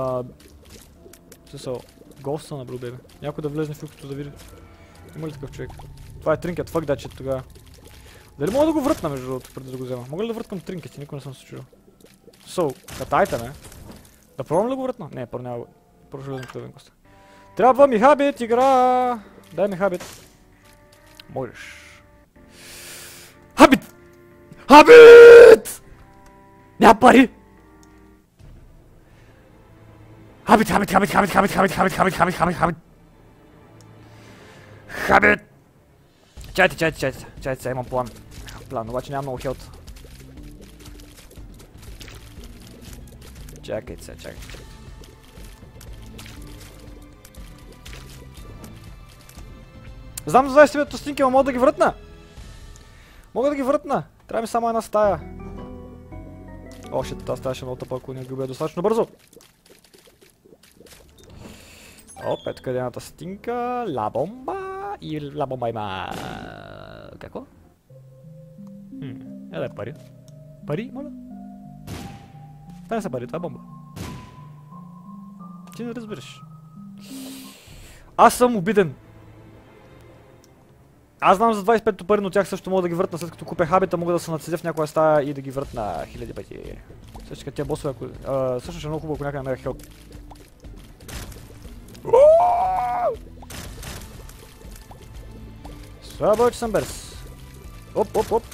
Госта на Blue Baby. Някой да влезне в юкото да види. Има ли такъв човек? Това е тринкет, фак да, че тогава. Дали мога да го вратна между другото, преди да го взема? Мога ли да вратнам тринкети? Никой не съм се чудил. Катайте ме. Да пробвам ли да го вратна? Не, първо няма го. Първо ще влезем в този гост. Трябва ми хабит, игра! Дай ми хабит. Можеш. Хабит! Хабит! Няма пари! Хабит! Чайте, имам план. План, обаче нямам много хелт. Чакайте се, чакайте. Знам за 20 стинки, но мога да ги вратна. Мога да ги вратна. Трябва ми само една стая. О, шит, тази стая ще много тъпа, ако не ги убия достатъчно бързо. Оп, ето къде едната стинка. Ла бомба. и ла бомба има... Какво? Дай пари. Пари, моля? Това не са пари, това е бомба. Ти не разбираш. Аз съм обиден. Аз знам за 25-то пари, но тях също мога да ги въртна, след като купя хабита, мога да се нацедя в някоя стая и да ги въртна хиляди пъти. Също като тия босове, ако... също ще е много хубаво, ако някъде намеря хелп. Слабо, че съм бърз. Оп, оп, оп.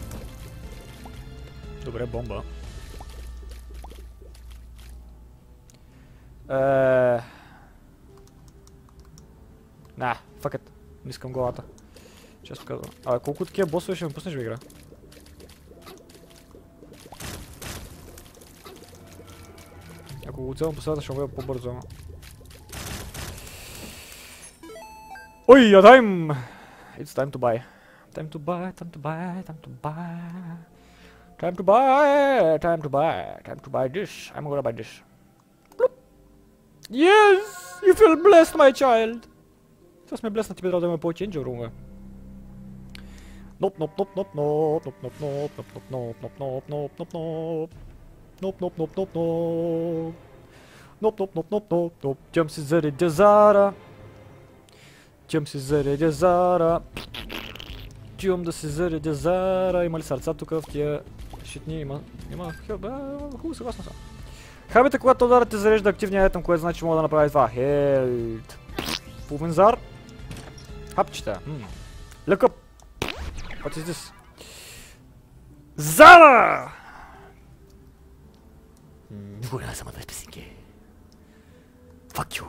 Добре, бомба. Fuck it. Не искам главата. Често казвам. Колко такива босове ще ме пуснеш в игра? Ако го целам по средата, ще бъда по-бързо. Ой, я time! It's time to buy. Time to buy, time to buy, time to buy. Time to buy, time to buy, time to buy this. I'm gonna buy this. Yes! You feel blessed, my child! Това сме блесна, ти би трябва да има повече енджел румове. Ноп, ноп, ноп, ноп, ноп, ноп, ноп, ноп, ноп, ноп, ноп, ноп, ноп, ноп, ноп. Ноп, ноп, ноп, ноп, ноп. Ноп, ноп, ноп, ноп, ноп, ноп. Тям си заредя Зара. Тям си заредя Зара. Тям да си заредя Зара. Има ли сърца тук в тия щитни? Има. Хубаво, съгласна съм. Хабита, когато ударът те зарежда активния етъм, което значи мога да направи това. Хелт. Половин зар. Хапчета. Look up. What is this? Зара! Никога не съм две песенки. Fuck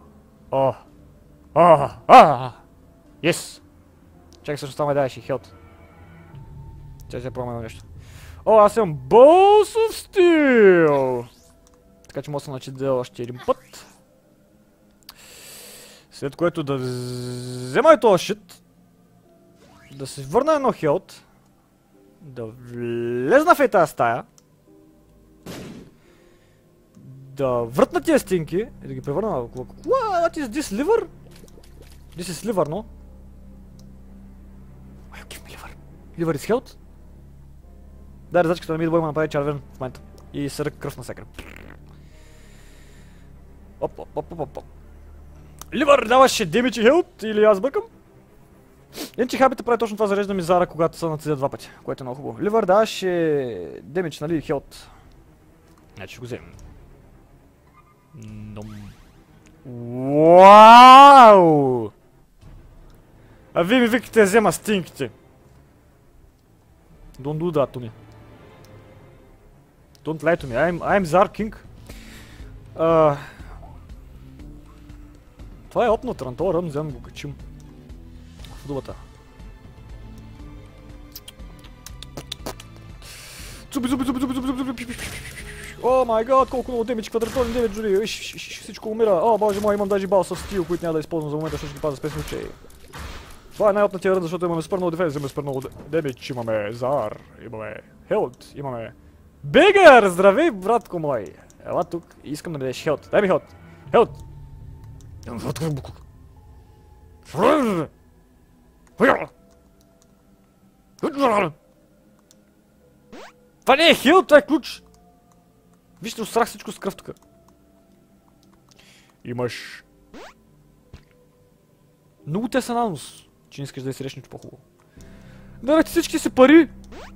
you. Yes! Чакай, също това ме даваш и хелт. Чакай, ще пробвам едно нещо. Аз имам Balls of Steel! Така че мога да се начида още един път. След което да взема и този щит. Да се върна едно хелт. Да влезна в тази стая. Да въртна тия стинки и да ги превърна на... What is this liver? This is liver, no? Why you give me liver? Liver is health? Да, резачката на мидбой ма направи червен в момента. И сърък кръв на секра. Оп. Ливър даваше демидж и хелт или аз бъркам? Иначе хабита прави точно това, зарежда ми Зара, когато се нацедя два пъти, което е много хубаво. Ливър даваше демидж, нали, хелт. Значи ще го вземем. Уау! А вие ми викате да взема стинките. Don't do that to me. Don't lie to me, I'm Zar King. Това е опно Трантор рън, вземем го качим в дубата. Зуби. О май гад, колко много демидж, квадратурен демидж дори, всичко умира. О боже мой, имам даже Balls of Steel, които няма да използвам за момента, защото ще ги пазя спесни случаи. Това е най-опнатия рън, защото имаме супер много дефенс, имаме супер много демидж, имаме Зар, имаме хелт, имаме... Бегър! Здравей, братко мой! Ела тук и искам да ми дадеш хелт. Дай ми хелт! Хелт! Това не е хелт, това е ключ! Вижте, усрах всичко с кръв тук. Имаш... Много тесен анус, че не искаш да изсреш нищо по-хубаво. Дадете всички си пари!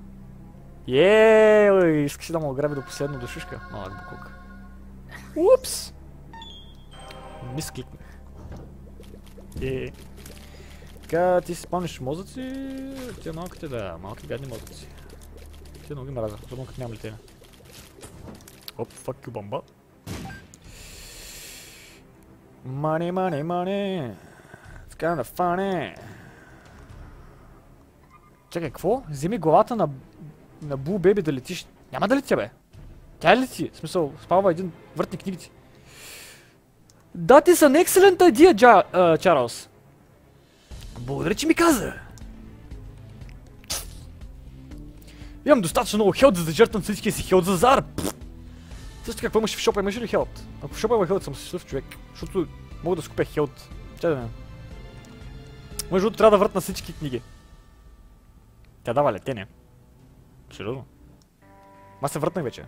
Искаш да му ограби до последно до шишка. Малък букук. Упс! Мискликнах. Така, ти си спомниш мозъци, тия малките, да, малки гадни мозъци. Тия много ги мразя, особено като нямам летене. Оп, fuck you, бомба. Money. It's kinda funny. Чакай, какво? Вземи главата на Blue Baby да летиш. Няма да летя, бе. Тя лети. В смисъл, спава един въртни книгите. That is an excellent idea, Чарлз. Благодаря, че ми каза. Имам достатъчно много хелт, за да жертвам всичкия си хелт за Зар. Също какво имаш в шопа? Имаш ли хелт? Ако в шопа има хелт, съм щастлив човек. Защото мога да скупя хелт. Чай да ме. Между другото трябва да въртна всички книги. Тя дава летене. Сериозно? Аз се въртнах вече.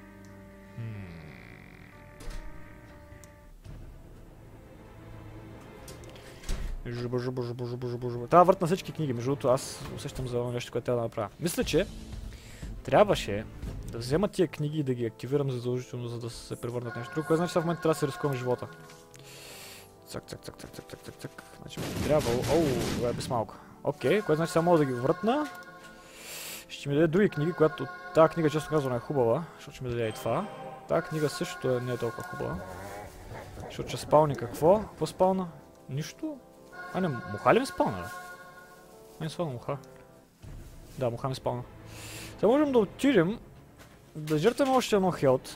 Жуба. Трябва да въртна всички книги, между другото аз усещам за нещо, което трябва да направя. Мисля, че трябваше да взема тия книги и да ги активирам задължително, за да се превърнат нещо друго, което значи в момента трябва да се рискувам живота. Цак. Значи ми трябва... Оу, без малко. Окей, което значи само мога да ги въртна. Ще ми даде други книги, която... Тази книга често казвам е хубава, защото ще ми даде и това. Тази книга също не е толкова хубава. Защото ще спални какво? Какво спална? Нищо? А не, муха ли ми спална, бе? Не спална муха. Да, муха ми спална. Сега можем да отидем, да жертваме още едно хелт.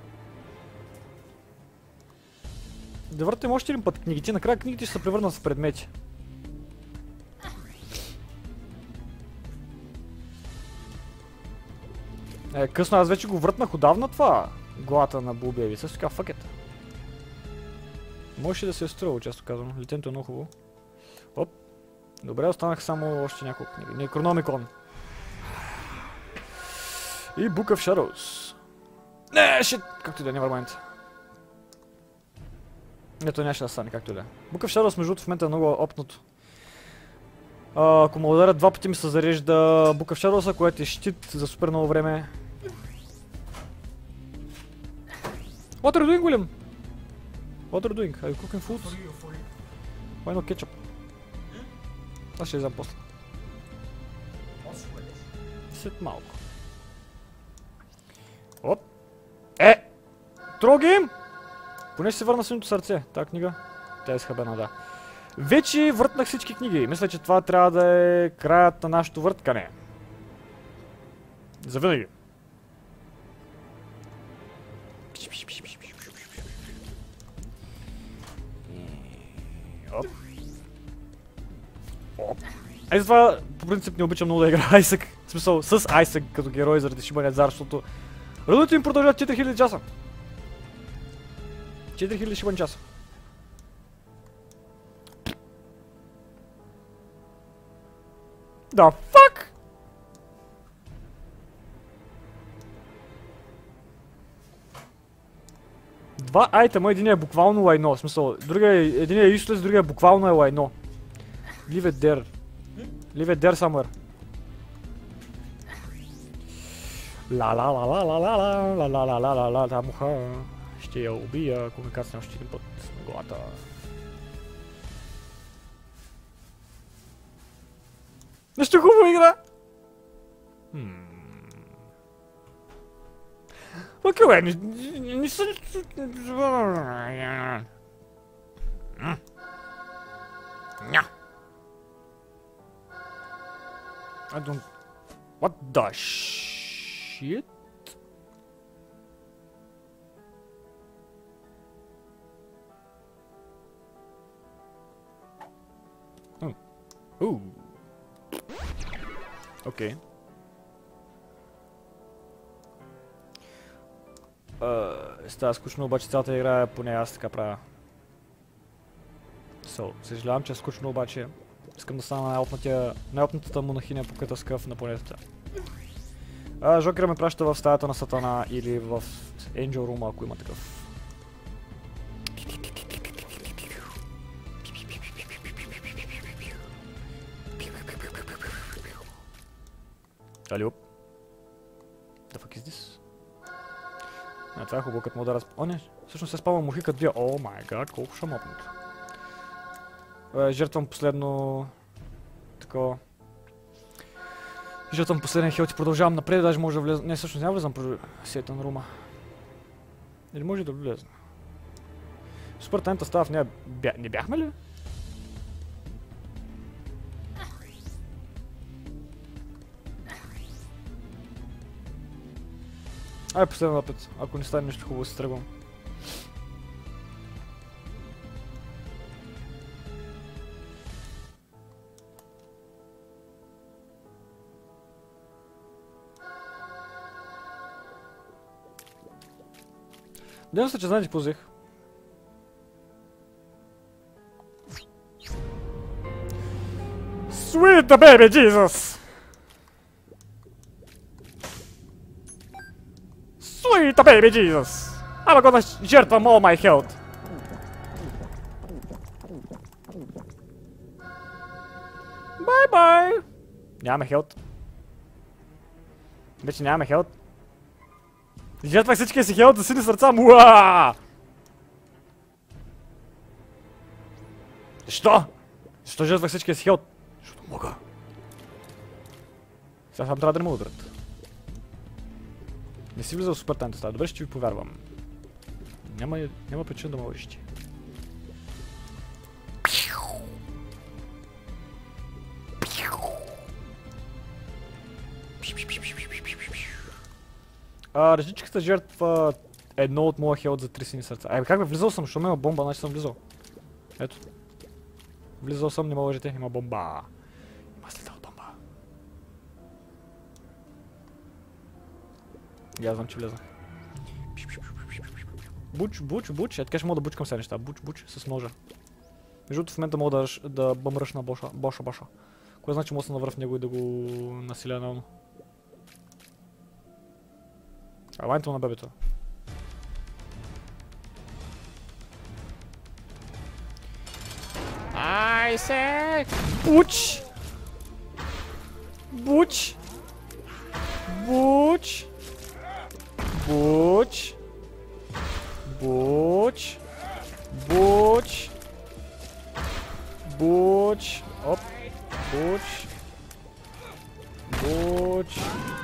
Да въртим още един път книгите, накрая книгите ще се превърнат в предмети. Късно, аз вече го въртнах отдавна това. Главата на Булбеби. Също така, факет. Можеше да се е струва, често казвам. Летенто е много хубаво. Оп. Добре, останах само още няколко книги. Некрономикон. И Book of Shadows. Не, шит! Както и да е, never mind. Ето нямаше да стане, както и да е. Book of Shadows, между в момента е много опнато. Ако му ударят два пъти ми се зарежда Book of Shadows, което е щит за супер много време. What are you doing, William? What are you doing? Are you cooking food? Why not ketchup? Аз ще изям после. След малко. Оп! Трогим! Поне ще се върна синето сърце, тази книга. Тя е изхабена, да. Вече въртнах всички книги. Мисля, че това трябва да е краят на нашето върткане. Завинаги. Оп. Оп. Това по принцип не обичам много да игра Айсък. В смисъл с Айсък като герой заради Шибания Цар, защото родите им продължават 4000 часа. 4000 Шибани часа. Да, фак! Два айтема, един е буквално лайно, в смисъл, един е useless, другия буквално е лайно. Leave it there. Leave it there somewhere. Ла муха. Ще я убия, ако ме касне още един път на главата. Нещо хубаво игра! Окей, бе, не са... I don't... What the shit? Окей. Става скучно, обаче цялата игра, поне аз така правя. Съжалявам, че е скучно, обаче искам да стана най-опнатата монахиня по къта скъв на планетата. Жокера ме праща в стаята на Сатана или в Angel Room, ако има такъв. Алиоп. The fuck is this? Това е хубаво, като мога да О, не, всъщност се спавам мухи като вие. О май гад, колко шамопното. Жертвам последно... Такова... Жертвам последния хелт и продължавам напред, даже може да влезна... Не, всъщност няма влезам по Сейтан Рума. Или може да влезна. Супер тайната става в нея... Не бяхме ли? Ай, последен път. Ако не стане нещо хубаво, се тръгвам. Надявам се, че знаете какво взех. Sweet baby Jesus! Sweet baby Jesus! I'm gonna жертвам all my health. Бай-бай! Нямаме хелт. Вече нямаме хелт. Жертвах всичкия си хелт за сини сърца. Муаа! Защо? Защо жертвах всичкия си хелт? Защото мога. Сега сам трябва да не му ударят. Не си влизал в супер тайната стая. Добре, ще ви повярвам. Няма причина да ме лъжите. Ръжичката жертва едно от моя хелт за 3 сини сърца. Ай, как бе, влизал съм, защото има бомба, значи съм влизал. Ето. Влизал съм, не ме лъжете, има бомба. Има следа от бомба. И аз знам, че влезах. Буч, така ще мога да бучкам сега неща. Буч, с ножа. Между другото в момента мога да бъмръш на боша. Кое значи мога да се навръв в него и да го населя на оно. Лайнто на бебето. Айсек! Буч! Оп! Буч!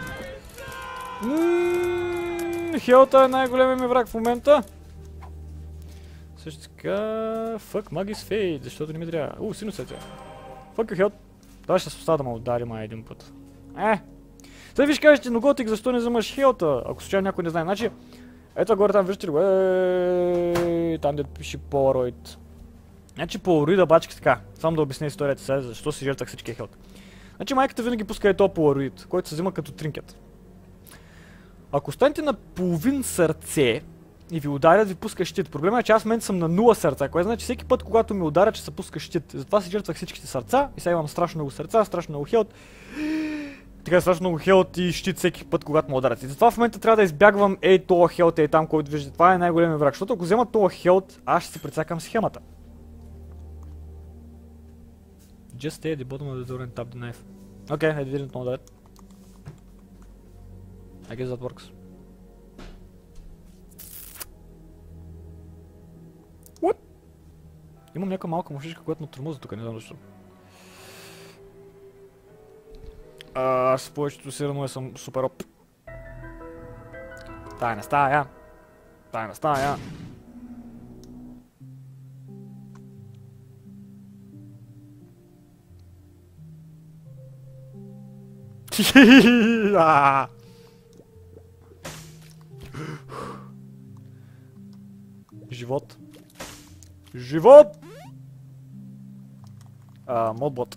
Хелта е най-големият ми враг в момента. Също така... Fuck Magis Fade, защото не ми трябва. Синусете. Fuck you, Хелт. Това ще се остава да ме удари май един път. Сега виж кажете, но готик, защо не вземаш Хелта? Ако случайно някой не знае. Значи, ето горе там виждате ли го? Там де пише Polaroid. Значи Polaroid бачка така. Само да обясня историята сега, защо си жертвах всичкия Хелт. Значи майката винаги пуска и то Polaroid, който се взима като тринкет. Ако станете на половин сърце и ви ударят, ви пуска щит. Проблемът е, че аз в момента съм на 0 сърца, което значи всеки път, когато ми ударят, че се пуска щит. Затова си жертвах всичките сърца и сега имам страшно много сърца, страшно много хелт. Така страшно много хелт и щит всеки път, когато ме ударят. И затова в момента трябва да избягвам този хелт там, който виждате. Това е най-големият враг, защото ако взема този хелт, аз ще се прецакам схемата. Just stay at the bottom of the door and tap the knife. Okay, I didn't know that. I guess that works. What? Имам някаква малка мушичка, която ме тормоза тук, не знам защо. Аз повечето си рано съм супер оп. Тайна стая. Живот. Модбот.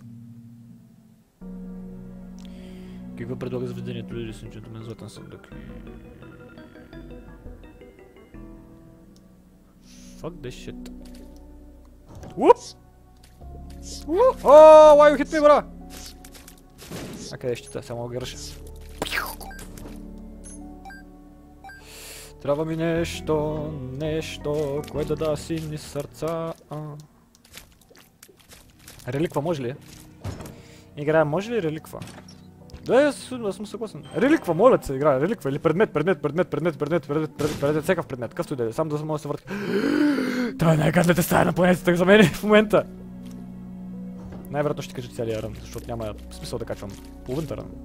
Какво предлага заведението или лисничето мен златен съндък? Fuck this shit. Whoops! Oh, why you hit me, бра? Къде ще те? Само ги ръша. Трябва ми нещо, кое да да сини сърца. Реликва може ли? Играем може ли реликва? Да, аз съм съгласен. Реликва, моля се, играе. Реликва или предмет, всекъв предмет. Къвто и да е, само да може да се върти. Това е най-гадната стая на планетата за мен в момента. Най-вероятно ще кажа целия рън, защото няма смисъл да качвам половината рън.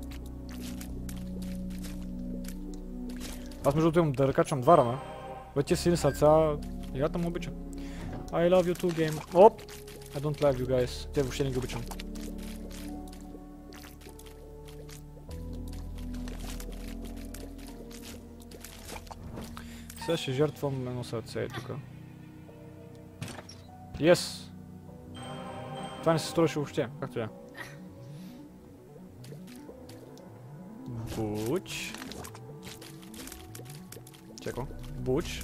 Аз между другото имам да качвам 2 ръна. Бе тия сини сърца, играта му обича. I love you too game. Оп! I don't love you guys. Те въобще не ги обичам. Сега ще жертвам едно сърце тук. Yes! Това не се струваше въобще, както е. Буч. Чеко. Буч.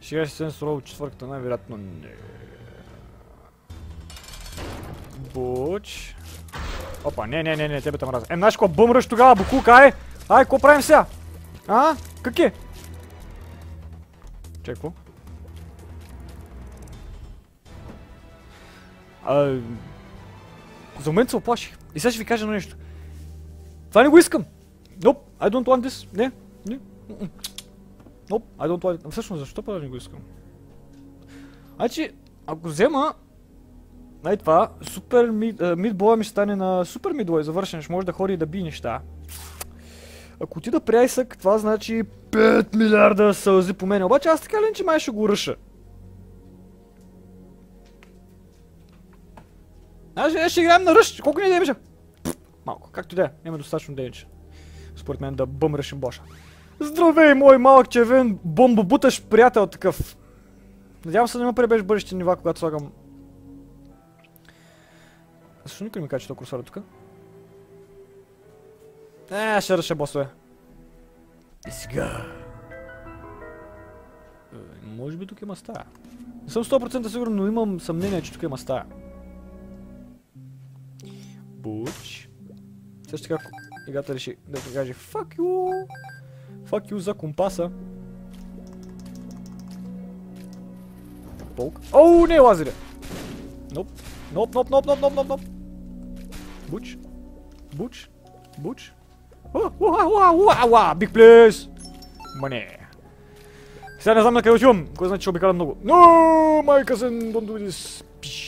Сега ще се сурово четвърката, най-вероятно не. Буч. Опа, не, тебе те мразя. Знаеш какво бъмраш тогава, букулка, ай, какво правим сега? А? Как е? Чай, какво? За момент се оплаших. И сега ще ви кажа на нещо. Това не го искам. Nope, I don't want this. Не. Nope, I don't want it. Всъщност, защо па да не го искам? Значи, ако взема това, супер мидбоя ми ще стане на супер мидбой завършен, ще може да ходи и да би неща. Ако отида при Айсък, това значи 5 милиарда сълзи по мене. Обаче аз така ли, че май ще го ръша. Ще играем на ръш. Колко ни демиджа? Малко, както да е. Има достатъчно демидж. Според мен да бъмрешим боша. Здравей, мой малък червен бомбобуташ приятел такъв. Надявам се да не ме пребеш бъдещи нива, когато слагам. Защо никой не ми каже, че това курсора тук? Ще ръша босове. И сега. Може би тук има стая. Не съм 100% сигурен, но имам съмнение, че тук има стая. Буч. Също така играта реши да ти каже fuck you. Fuck you за компаса. Полк. Оу, не е лазере! Ноп. Ноп. Буч. Биг плейс! Мане. Сега не знам на къде отивам. Кой значи, че обикалям много. No, my cousin, don't do this.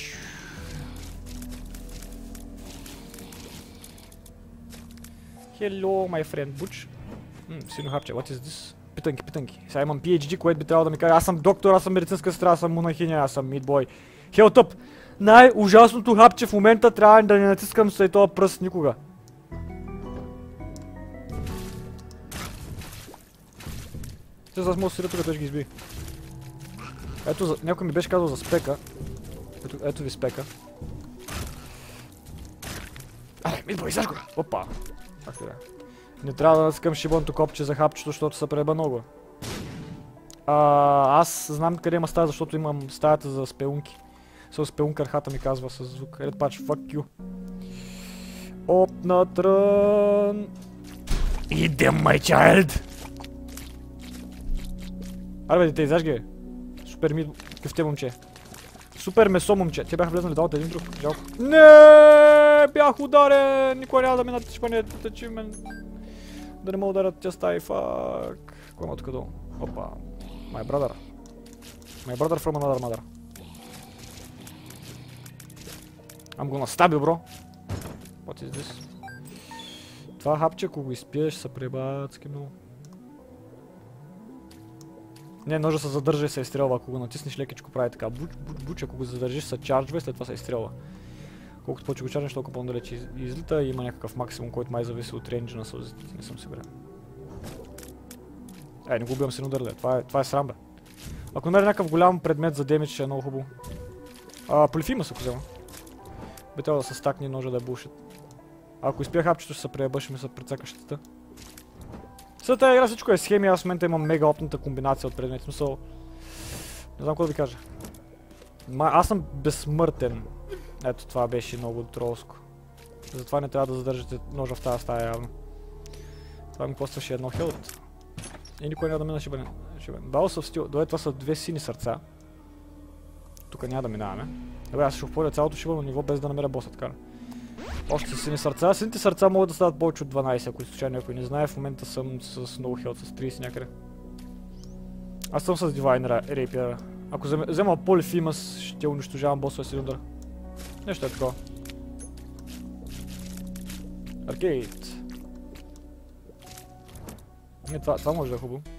Hello, my friend Буч. Силно хапче, what is this? Питанки. Сега имам PhD, което би трябвало да ми каже. Аз съм доктор, аз съм медицинска сестра, аз съм монахиня, аз съм мидбой. Help up! Най-ужасното хапче в момента трябва да не натискам след този пръст никога. Те аз мога да сиря тук, той ще ги изби. Ето, някой ми беше казал за спека. Ето ви спека. Аре, мидбой, знаеш го! Опа! Както да. Не трябва да натискам шибаното копче за хапчето, защото се преба много. Аз знам къде има стая, защото имам стаята за спелунки. С спелункар хата ми казва с звук. Red patch, fuck you. Опна трън. Идем, my child! Аре бе, дете, знаеш ги? Супер мид... Къвте момче. Супер месо момче. Те бяха влезнали долу един друг. Жалко. Не, бях ударен! Никой няма да ме натъчва, не тъчи мен. Да не мога да ударят тя стаи, фак. Кой има тук долу? Опа. My brother. My brother from another mother. I'm gonna stab you, bro. What is this? Това хапче, ако го изпиеш, се пребацки много. Не, ножа се задържа и се изстрелва, ако го натиснеш лекичко прави така. Буч, ако го задържиш се чарджва и след това се изстрелва. Колкото повече го чарджнеш, толкова по-далече излита и има някакъв максимум, който май зависи от рейнджа на сълзите, не съм сигурен. Не го убивам с един удар, това е срам, бе. Ако намеря някакъв голям предмет за демидж, ще е много хубаво. Полифимус ако взема. Би трябвало да се стакне ножа да е булшит. Ако изпия хапчето, ще се преебаш и ми се прецака щита. След тази игра всичко е схеми, аз в момента имам мега опната комбинация от предмети. Смисъл... Не знам какво да ви кажа. Аз съм безсмъртен. Ето това беше много тролско. Затова не трябва да задържате ножа в тази стая явно. Това ми костваше едно хелт. И никой няма да мина шибане. Балс of Steel. Добре, това са две сини сърца. Тук няма да минаваме. Добре, аз ще опоря цялото шибано ниво без да намеря боса, така. Още са сини сърца. Сините сърца могат да стават повече от 12, ако случайно някой не знае. В момента съм с много хелт, с 30 някъде. Аз съм с Divine Rapier. Ако взема Polyphemus, ще унищожавам босове с един удар. Нещо е такова. Аркейд. Не, това може да е хубаво.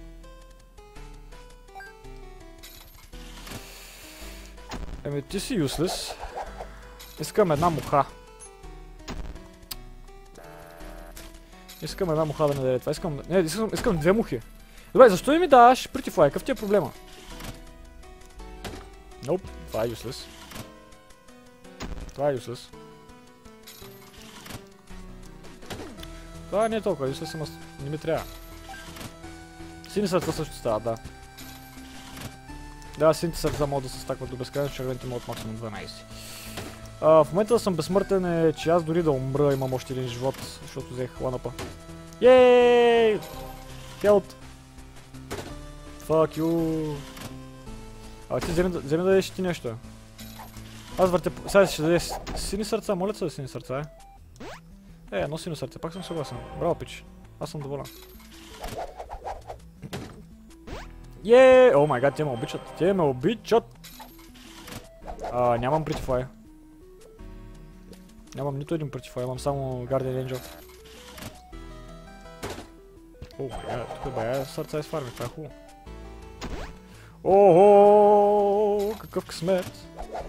Ти си useless. Искам една муха. Искам една муха да не даде това. Искам две мухи. Добре, защо ми даваш Pretty Fly? Какъв ти е проблема? Nope, това е useless. Това е useless. Това не е толкова useless, ама не ми трябва. Сини сърца също става, да. Да, сините сърца могат да се стакват до безкрайност, червените могат максимум 12. В момента да съм безсмъртен е, че аз дори да умра имам още един живот, защото взех ланапа. Йееей! Хелт! Fuck you! Ти вземи да дадеш ти нещо. Аз въртя... Сега ще даде сини сърца, моля се да сини сърца, едно сино сърце, пак съм съгласен. Браво, пич. Аз съм доволен. О май гад, те ме обичат. Те ме обичат! Нямам Prettify. Нямам нито един Prettify, имам само Guardian Angel. О май гад, тук бая сърца изфарми, това е хубаво. Охо, какъв късмет!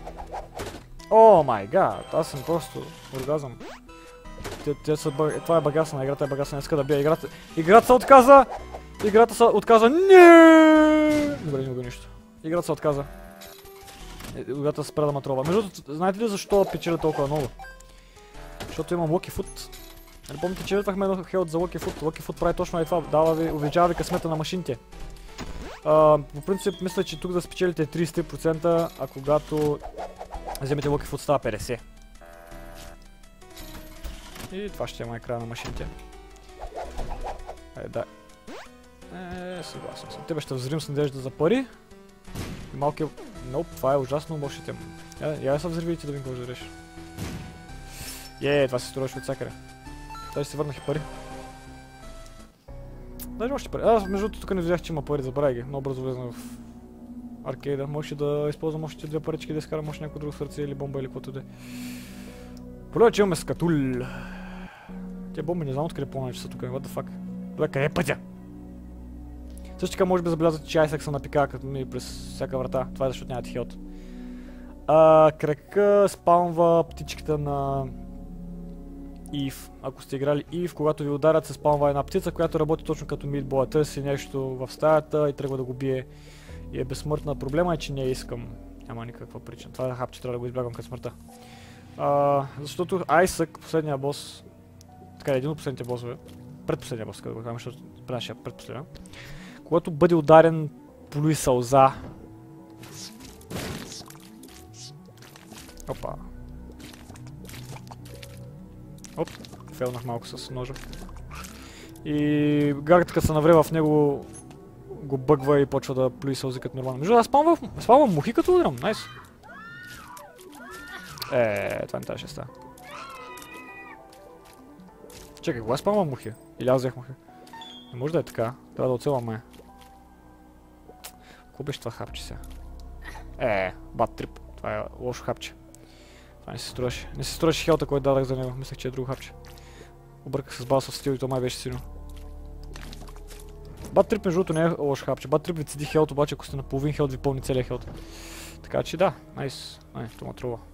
О май гад, аз съм просто оргазъм. Това е багаса на играта, не иска да бия играта. Играта се отказа! Играта се отказа. Не! Добре, не мога нищо. Играта се отказа. Играта се спря да ма трова. Между другото, знаете ли защо печеля толкова много? Защото имам Lucky Foot. Не помните, че видвахме едно хелт за Lucky Foot. Lucky Foot прави точно и това. Увеличава ви късмета на машините. По принцип, мисля, че тук да спечелите 33%, а когато вземете Lucky Foot става 50%. И това ще има екрана на машините. Да. Съгласен съм. Тебе ще взривим с надежда за пари. И малкият... Ноп, това е ужасно мощите му. Я се взривите да видим какво ще реши. Това се струваше от всякъде. Даже си върнах и пари. Даже още пари. Аз между тук не видях, че има пари, забравяй ги. Много бързо влезнах в аркейда. Може да използвам още две парички да изкарам още някой друго сърце или бомба или каквото да е. Поле, че имаме скатул. Тия бомби не знам откъде помня, че са тук. What the fuck? Добре, къде е пътя? Също така може би забелязвате, че Айсък се напика като ми през всяка врата. Това е защото нямате хелт. Крака спаунва птичката на Ив. Ако сте играли Ив, когато ви ударят, се спаунва една птица, която работи точно като мидбола. Търси нещо в стаята и тръгва да го бие. И е безсмъртна. Проблема е, че не я искам. Няма никаква причина. Това е хапче, трябва да го избягам като смъртта. Защото Айсък, последния бос, така един от последните босове, предпоследния бос, като го кажем, защото предашия предпоследния, когато бъде ударен полуи сълза. Опа. Оп, фейлнах малко с ножа. И гаргата като се наврева в него, го бъгва и почва да плюи сълзи като нормално. Между да спамвам мухи като ударам, найс. Това не трябваше да става. Чакай, кога спамвам мухи? Или аз взех мухи? Не може да е така, трябва да оцелвам мая. Какво беше това хапче сега? Бад трип, това е лошо хапче. Това не се струваше. Не се струваше хелта, който дадах за него, мислех, че е друго хапче. Обърках с басов стил и то май беше силно. Бад трип между другото не е лошо хапче. Бад трип ви цеди хелт, обаче ако сте на половин хелт ви пълни целия хелт. Така че да, найс. Това ма трува.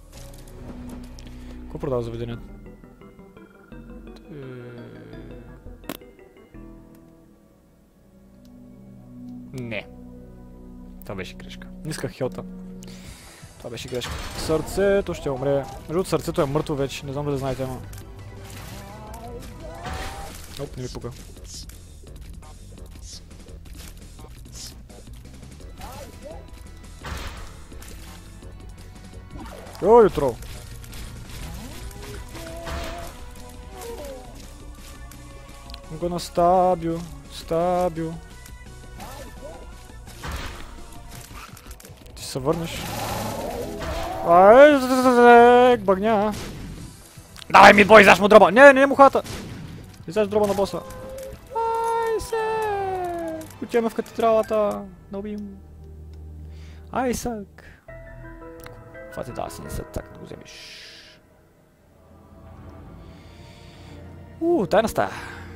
Какво продава заведението? Не. Това беше грешка. Не исках хелта. Това беше грешка. Сърцето ще умре. Между другото сърцето е мъртво вече. Не знам дали знаете, ама. Оп, не ми пука. Ой, трол. I'm gonna stab you. Stab you. Ти се върнеш. Багня. Давай ми бой, изяж му дроба. Не мухата. Изяж дроба на боса. Айсък. Отиваме в катедралата. Новим. Айсък. Това ти дава си не след така да го вземеш. Тайна стая.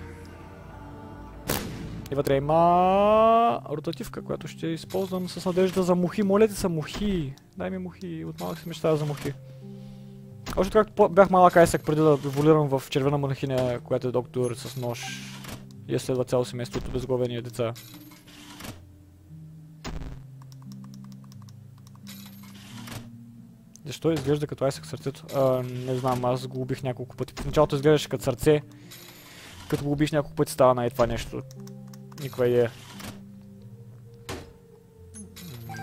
И вътре има ротативка, която ще използвам с надежда за мухи. Моля ти са мухи. Дай ми мухи. От малък си мечтая за мухи. Още както бях малък Айсък преди да еволюирам в червена монахиня, която е доктор с нож. И следва цяло семейството безглавени деца. Защо изглежда като Айсък сърцето? Не знам, аз го убих няколко пъти. В началото изглеждаше като сърце. Като го убиш няколко пъти става това нещо. Никаква идея.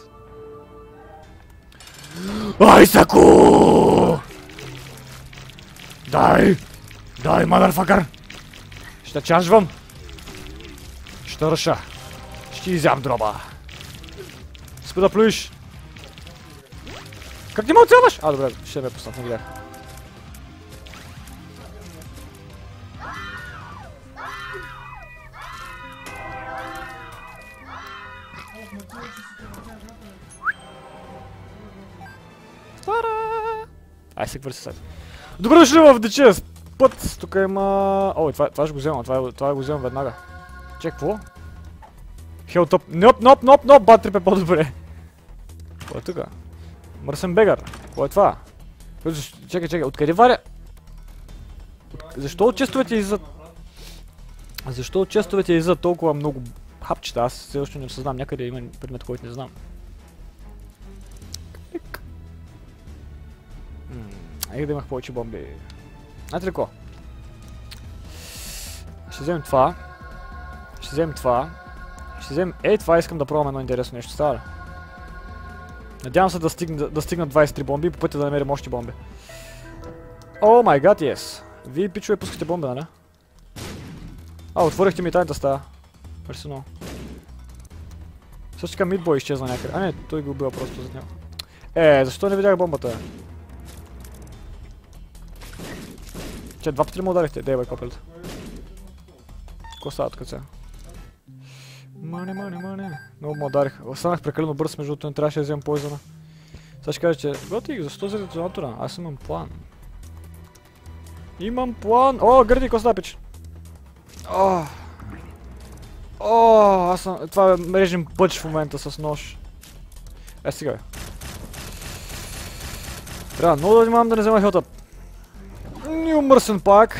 Айсаку! Дай! Дай, мадърфакър! Ще чажвам! Ще ръша! Ще изям дроба! Спи да плюиш! Как не ме оцелваш? А, добре, ще ме пуснат, не гледах. Ай, се хвърли се сайт. Добре дошли в дечия път. Тук има... Ой, това ще го взема, това го вземам веднага. Чек, какво? Хелтоп. Ноп, батрип е по-добре. Какво е тука? Мърсен бегър. Какво е това? Чекай, откъде варя? Защо от честовете иззад? Защо от честовете иззад толкова много хапчета? Аз все още не съзнам, някъде има предмет, който не знам. Ех да имах повече бомби. Знаете ли ко? Ще вземем това. Ще вземем това. Ще вземем... Ей, това искам да пробвам едно интересно нещо. Става ли? Надявам се да стигнат 23 бомби и по пътя да намерим още бомби. О май гад, yes. Вие, пичове, пускате бомби, нали? А, отворихте ми тайната стая. Мерси много. Също така мидбой изчезна някъде. А не, той го убива просто зад него. Защо не видях бомбата? Че, 2 пъти ли му ударихте? Дей бай, копелето. Ко става тук сега? Мане. Много му ударих. Останах прекалено бърз, между другото не трябваше да вземем поизона. Сега ще кажа, че... Готик, защо за детонатора? Аз имам план. Имам план! О, гърди, ко става, пич? Аз съм... Това е режим пъч в момента с нож. Сега бе. Трябва много да внимавам да не взема хелтъп. Не умърсен пак.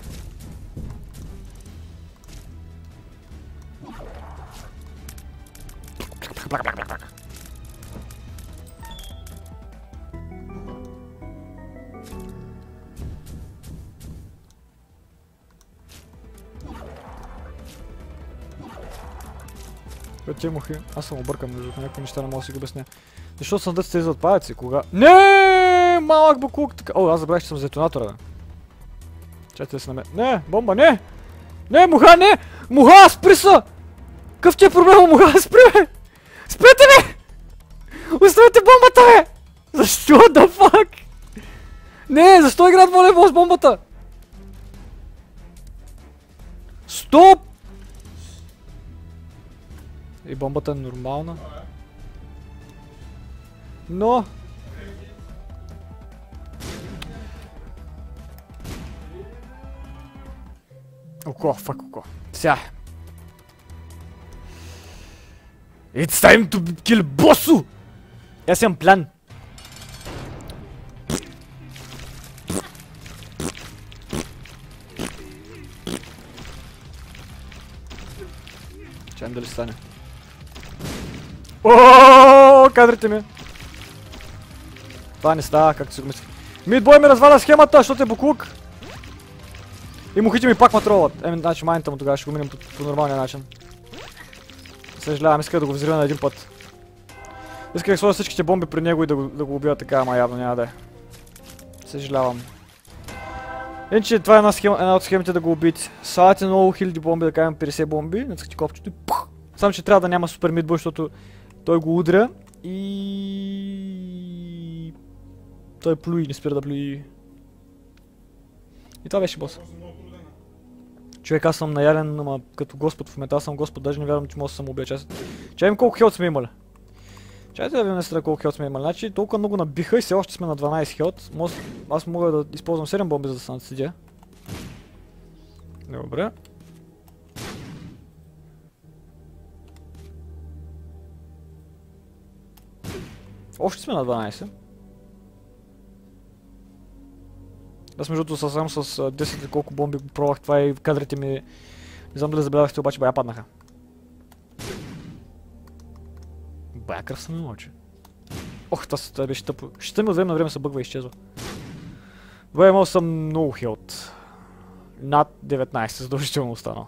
Те мухи. Аз съм объркан между някакви неща, не мога да си го обясня. Защо съндът сте за отпадъци? Кога? Не, малък буклук така. О, аз забравих, че съм за детонатора, бе. Чайте да се намеря. Не, бомба, не! Не, муха, не! Муха, спри са! Какъв ти е проблема, муха, спри, бе! Спрете, бе! Оставете бомбата, бе! Защо, the fuck? Не, защо играят волейбол с бомбата? Стоп! И бомбата е нормална. Но... Око, фак око. Сега. It's time to kill bossу! Аз имам план. видим дали стане. Ооо, кадрите ми! Това не става, както си го мислих. Мидбой ми разваля схемата, защото е буклук! И мухите ми пак ма тролват. Значи майната му тогава ще го минем по нормалния начин. Съжалявам, исках да го взрива на един път. Исках да сложа всичките бомби при него и да го убия така, ама явно няма да е. Съжалявам. Иначе това е една от схемите да го убиете. Слагате много хиляди бомби, да кажем 50 бомби, нацъкате копчето и пух! Само че трябва да няма супер мидбой, защото той го удря и... той плюи, не спира да плюи. И това беше бос. Човек, аз съм наялен, ама като господ в момента, аз съм господ, даже не вярвам, че мога да съм убия. Чай видим колко хелт сме имали. Чайте да видим наистина колко хелт сме имали. Значи толкова много набиха и все още сме на 12 хелт. Аз мога да използвам 7 бомби, за да се надседя. Добре. Още сме на 12. Аз между другото съвсем с 10 колко бомби го пробвах това и кадрите ми... Не знам дали забелязахте, обаче бая паднаха. Бая кръв съм имал, че. Ох, това беше тъпо. Щита ми от време на време се бъгва и изчезва. Добре, имал съм много хилт. Над 19 задължително останал.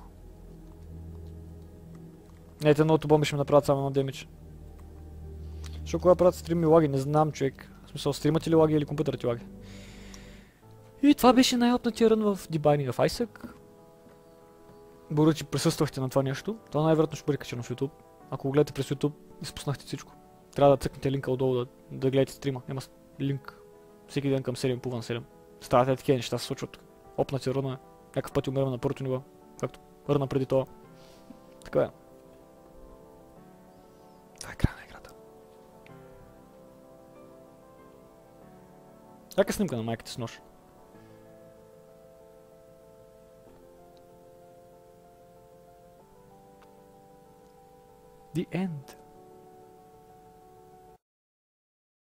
Ето, едното бомби ще ми направят само едно демидж. Защо кога правят стрими лаги? Не знам, човек. В смисъл, стримате ли лаги или компютърът ти лаги? И това беше най-опнатия рън в Binding of Isaac. Благодаря, че присъствахте на това нещо. Това най-вероятно ще бъде качено в YouTube. Ако го гледате през YouTube, изпуснахте всичко. Трябва да цъкнете линка отдолу да гледате стрима. Има линк всеки ден към 7 по 7. Ставате такива неща се случват. Опнати ръна. Някакъв път умираме на първото ниво. Както ръна преди това. Така е. Това е края на играта. Яка снимка на майката с нож. The end.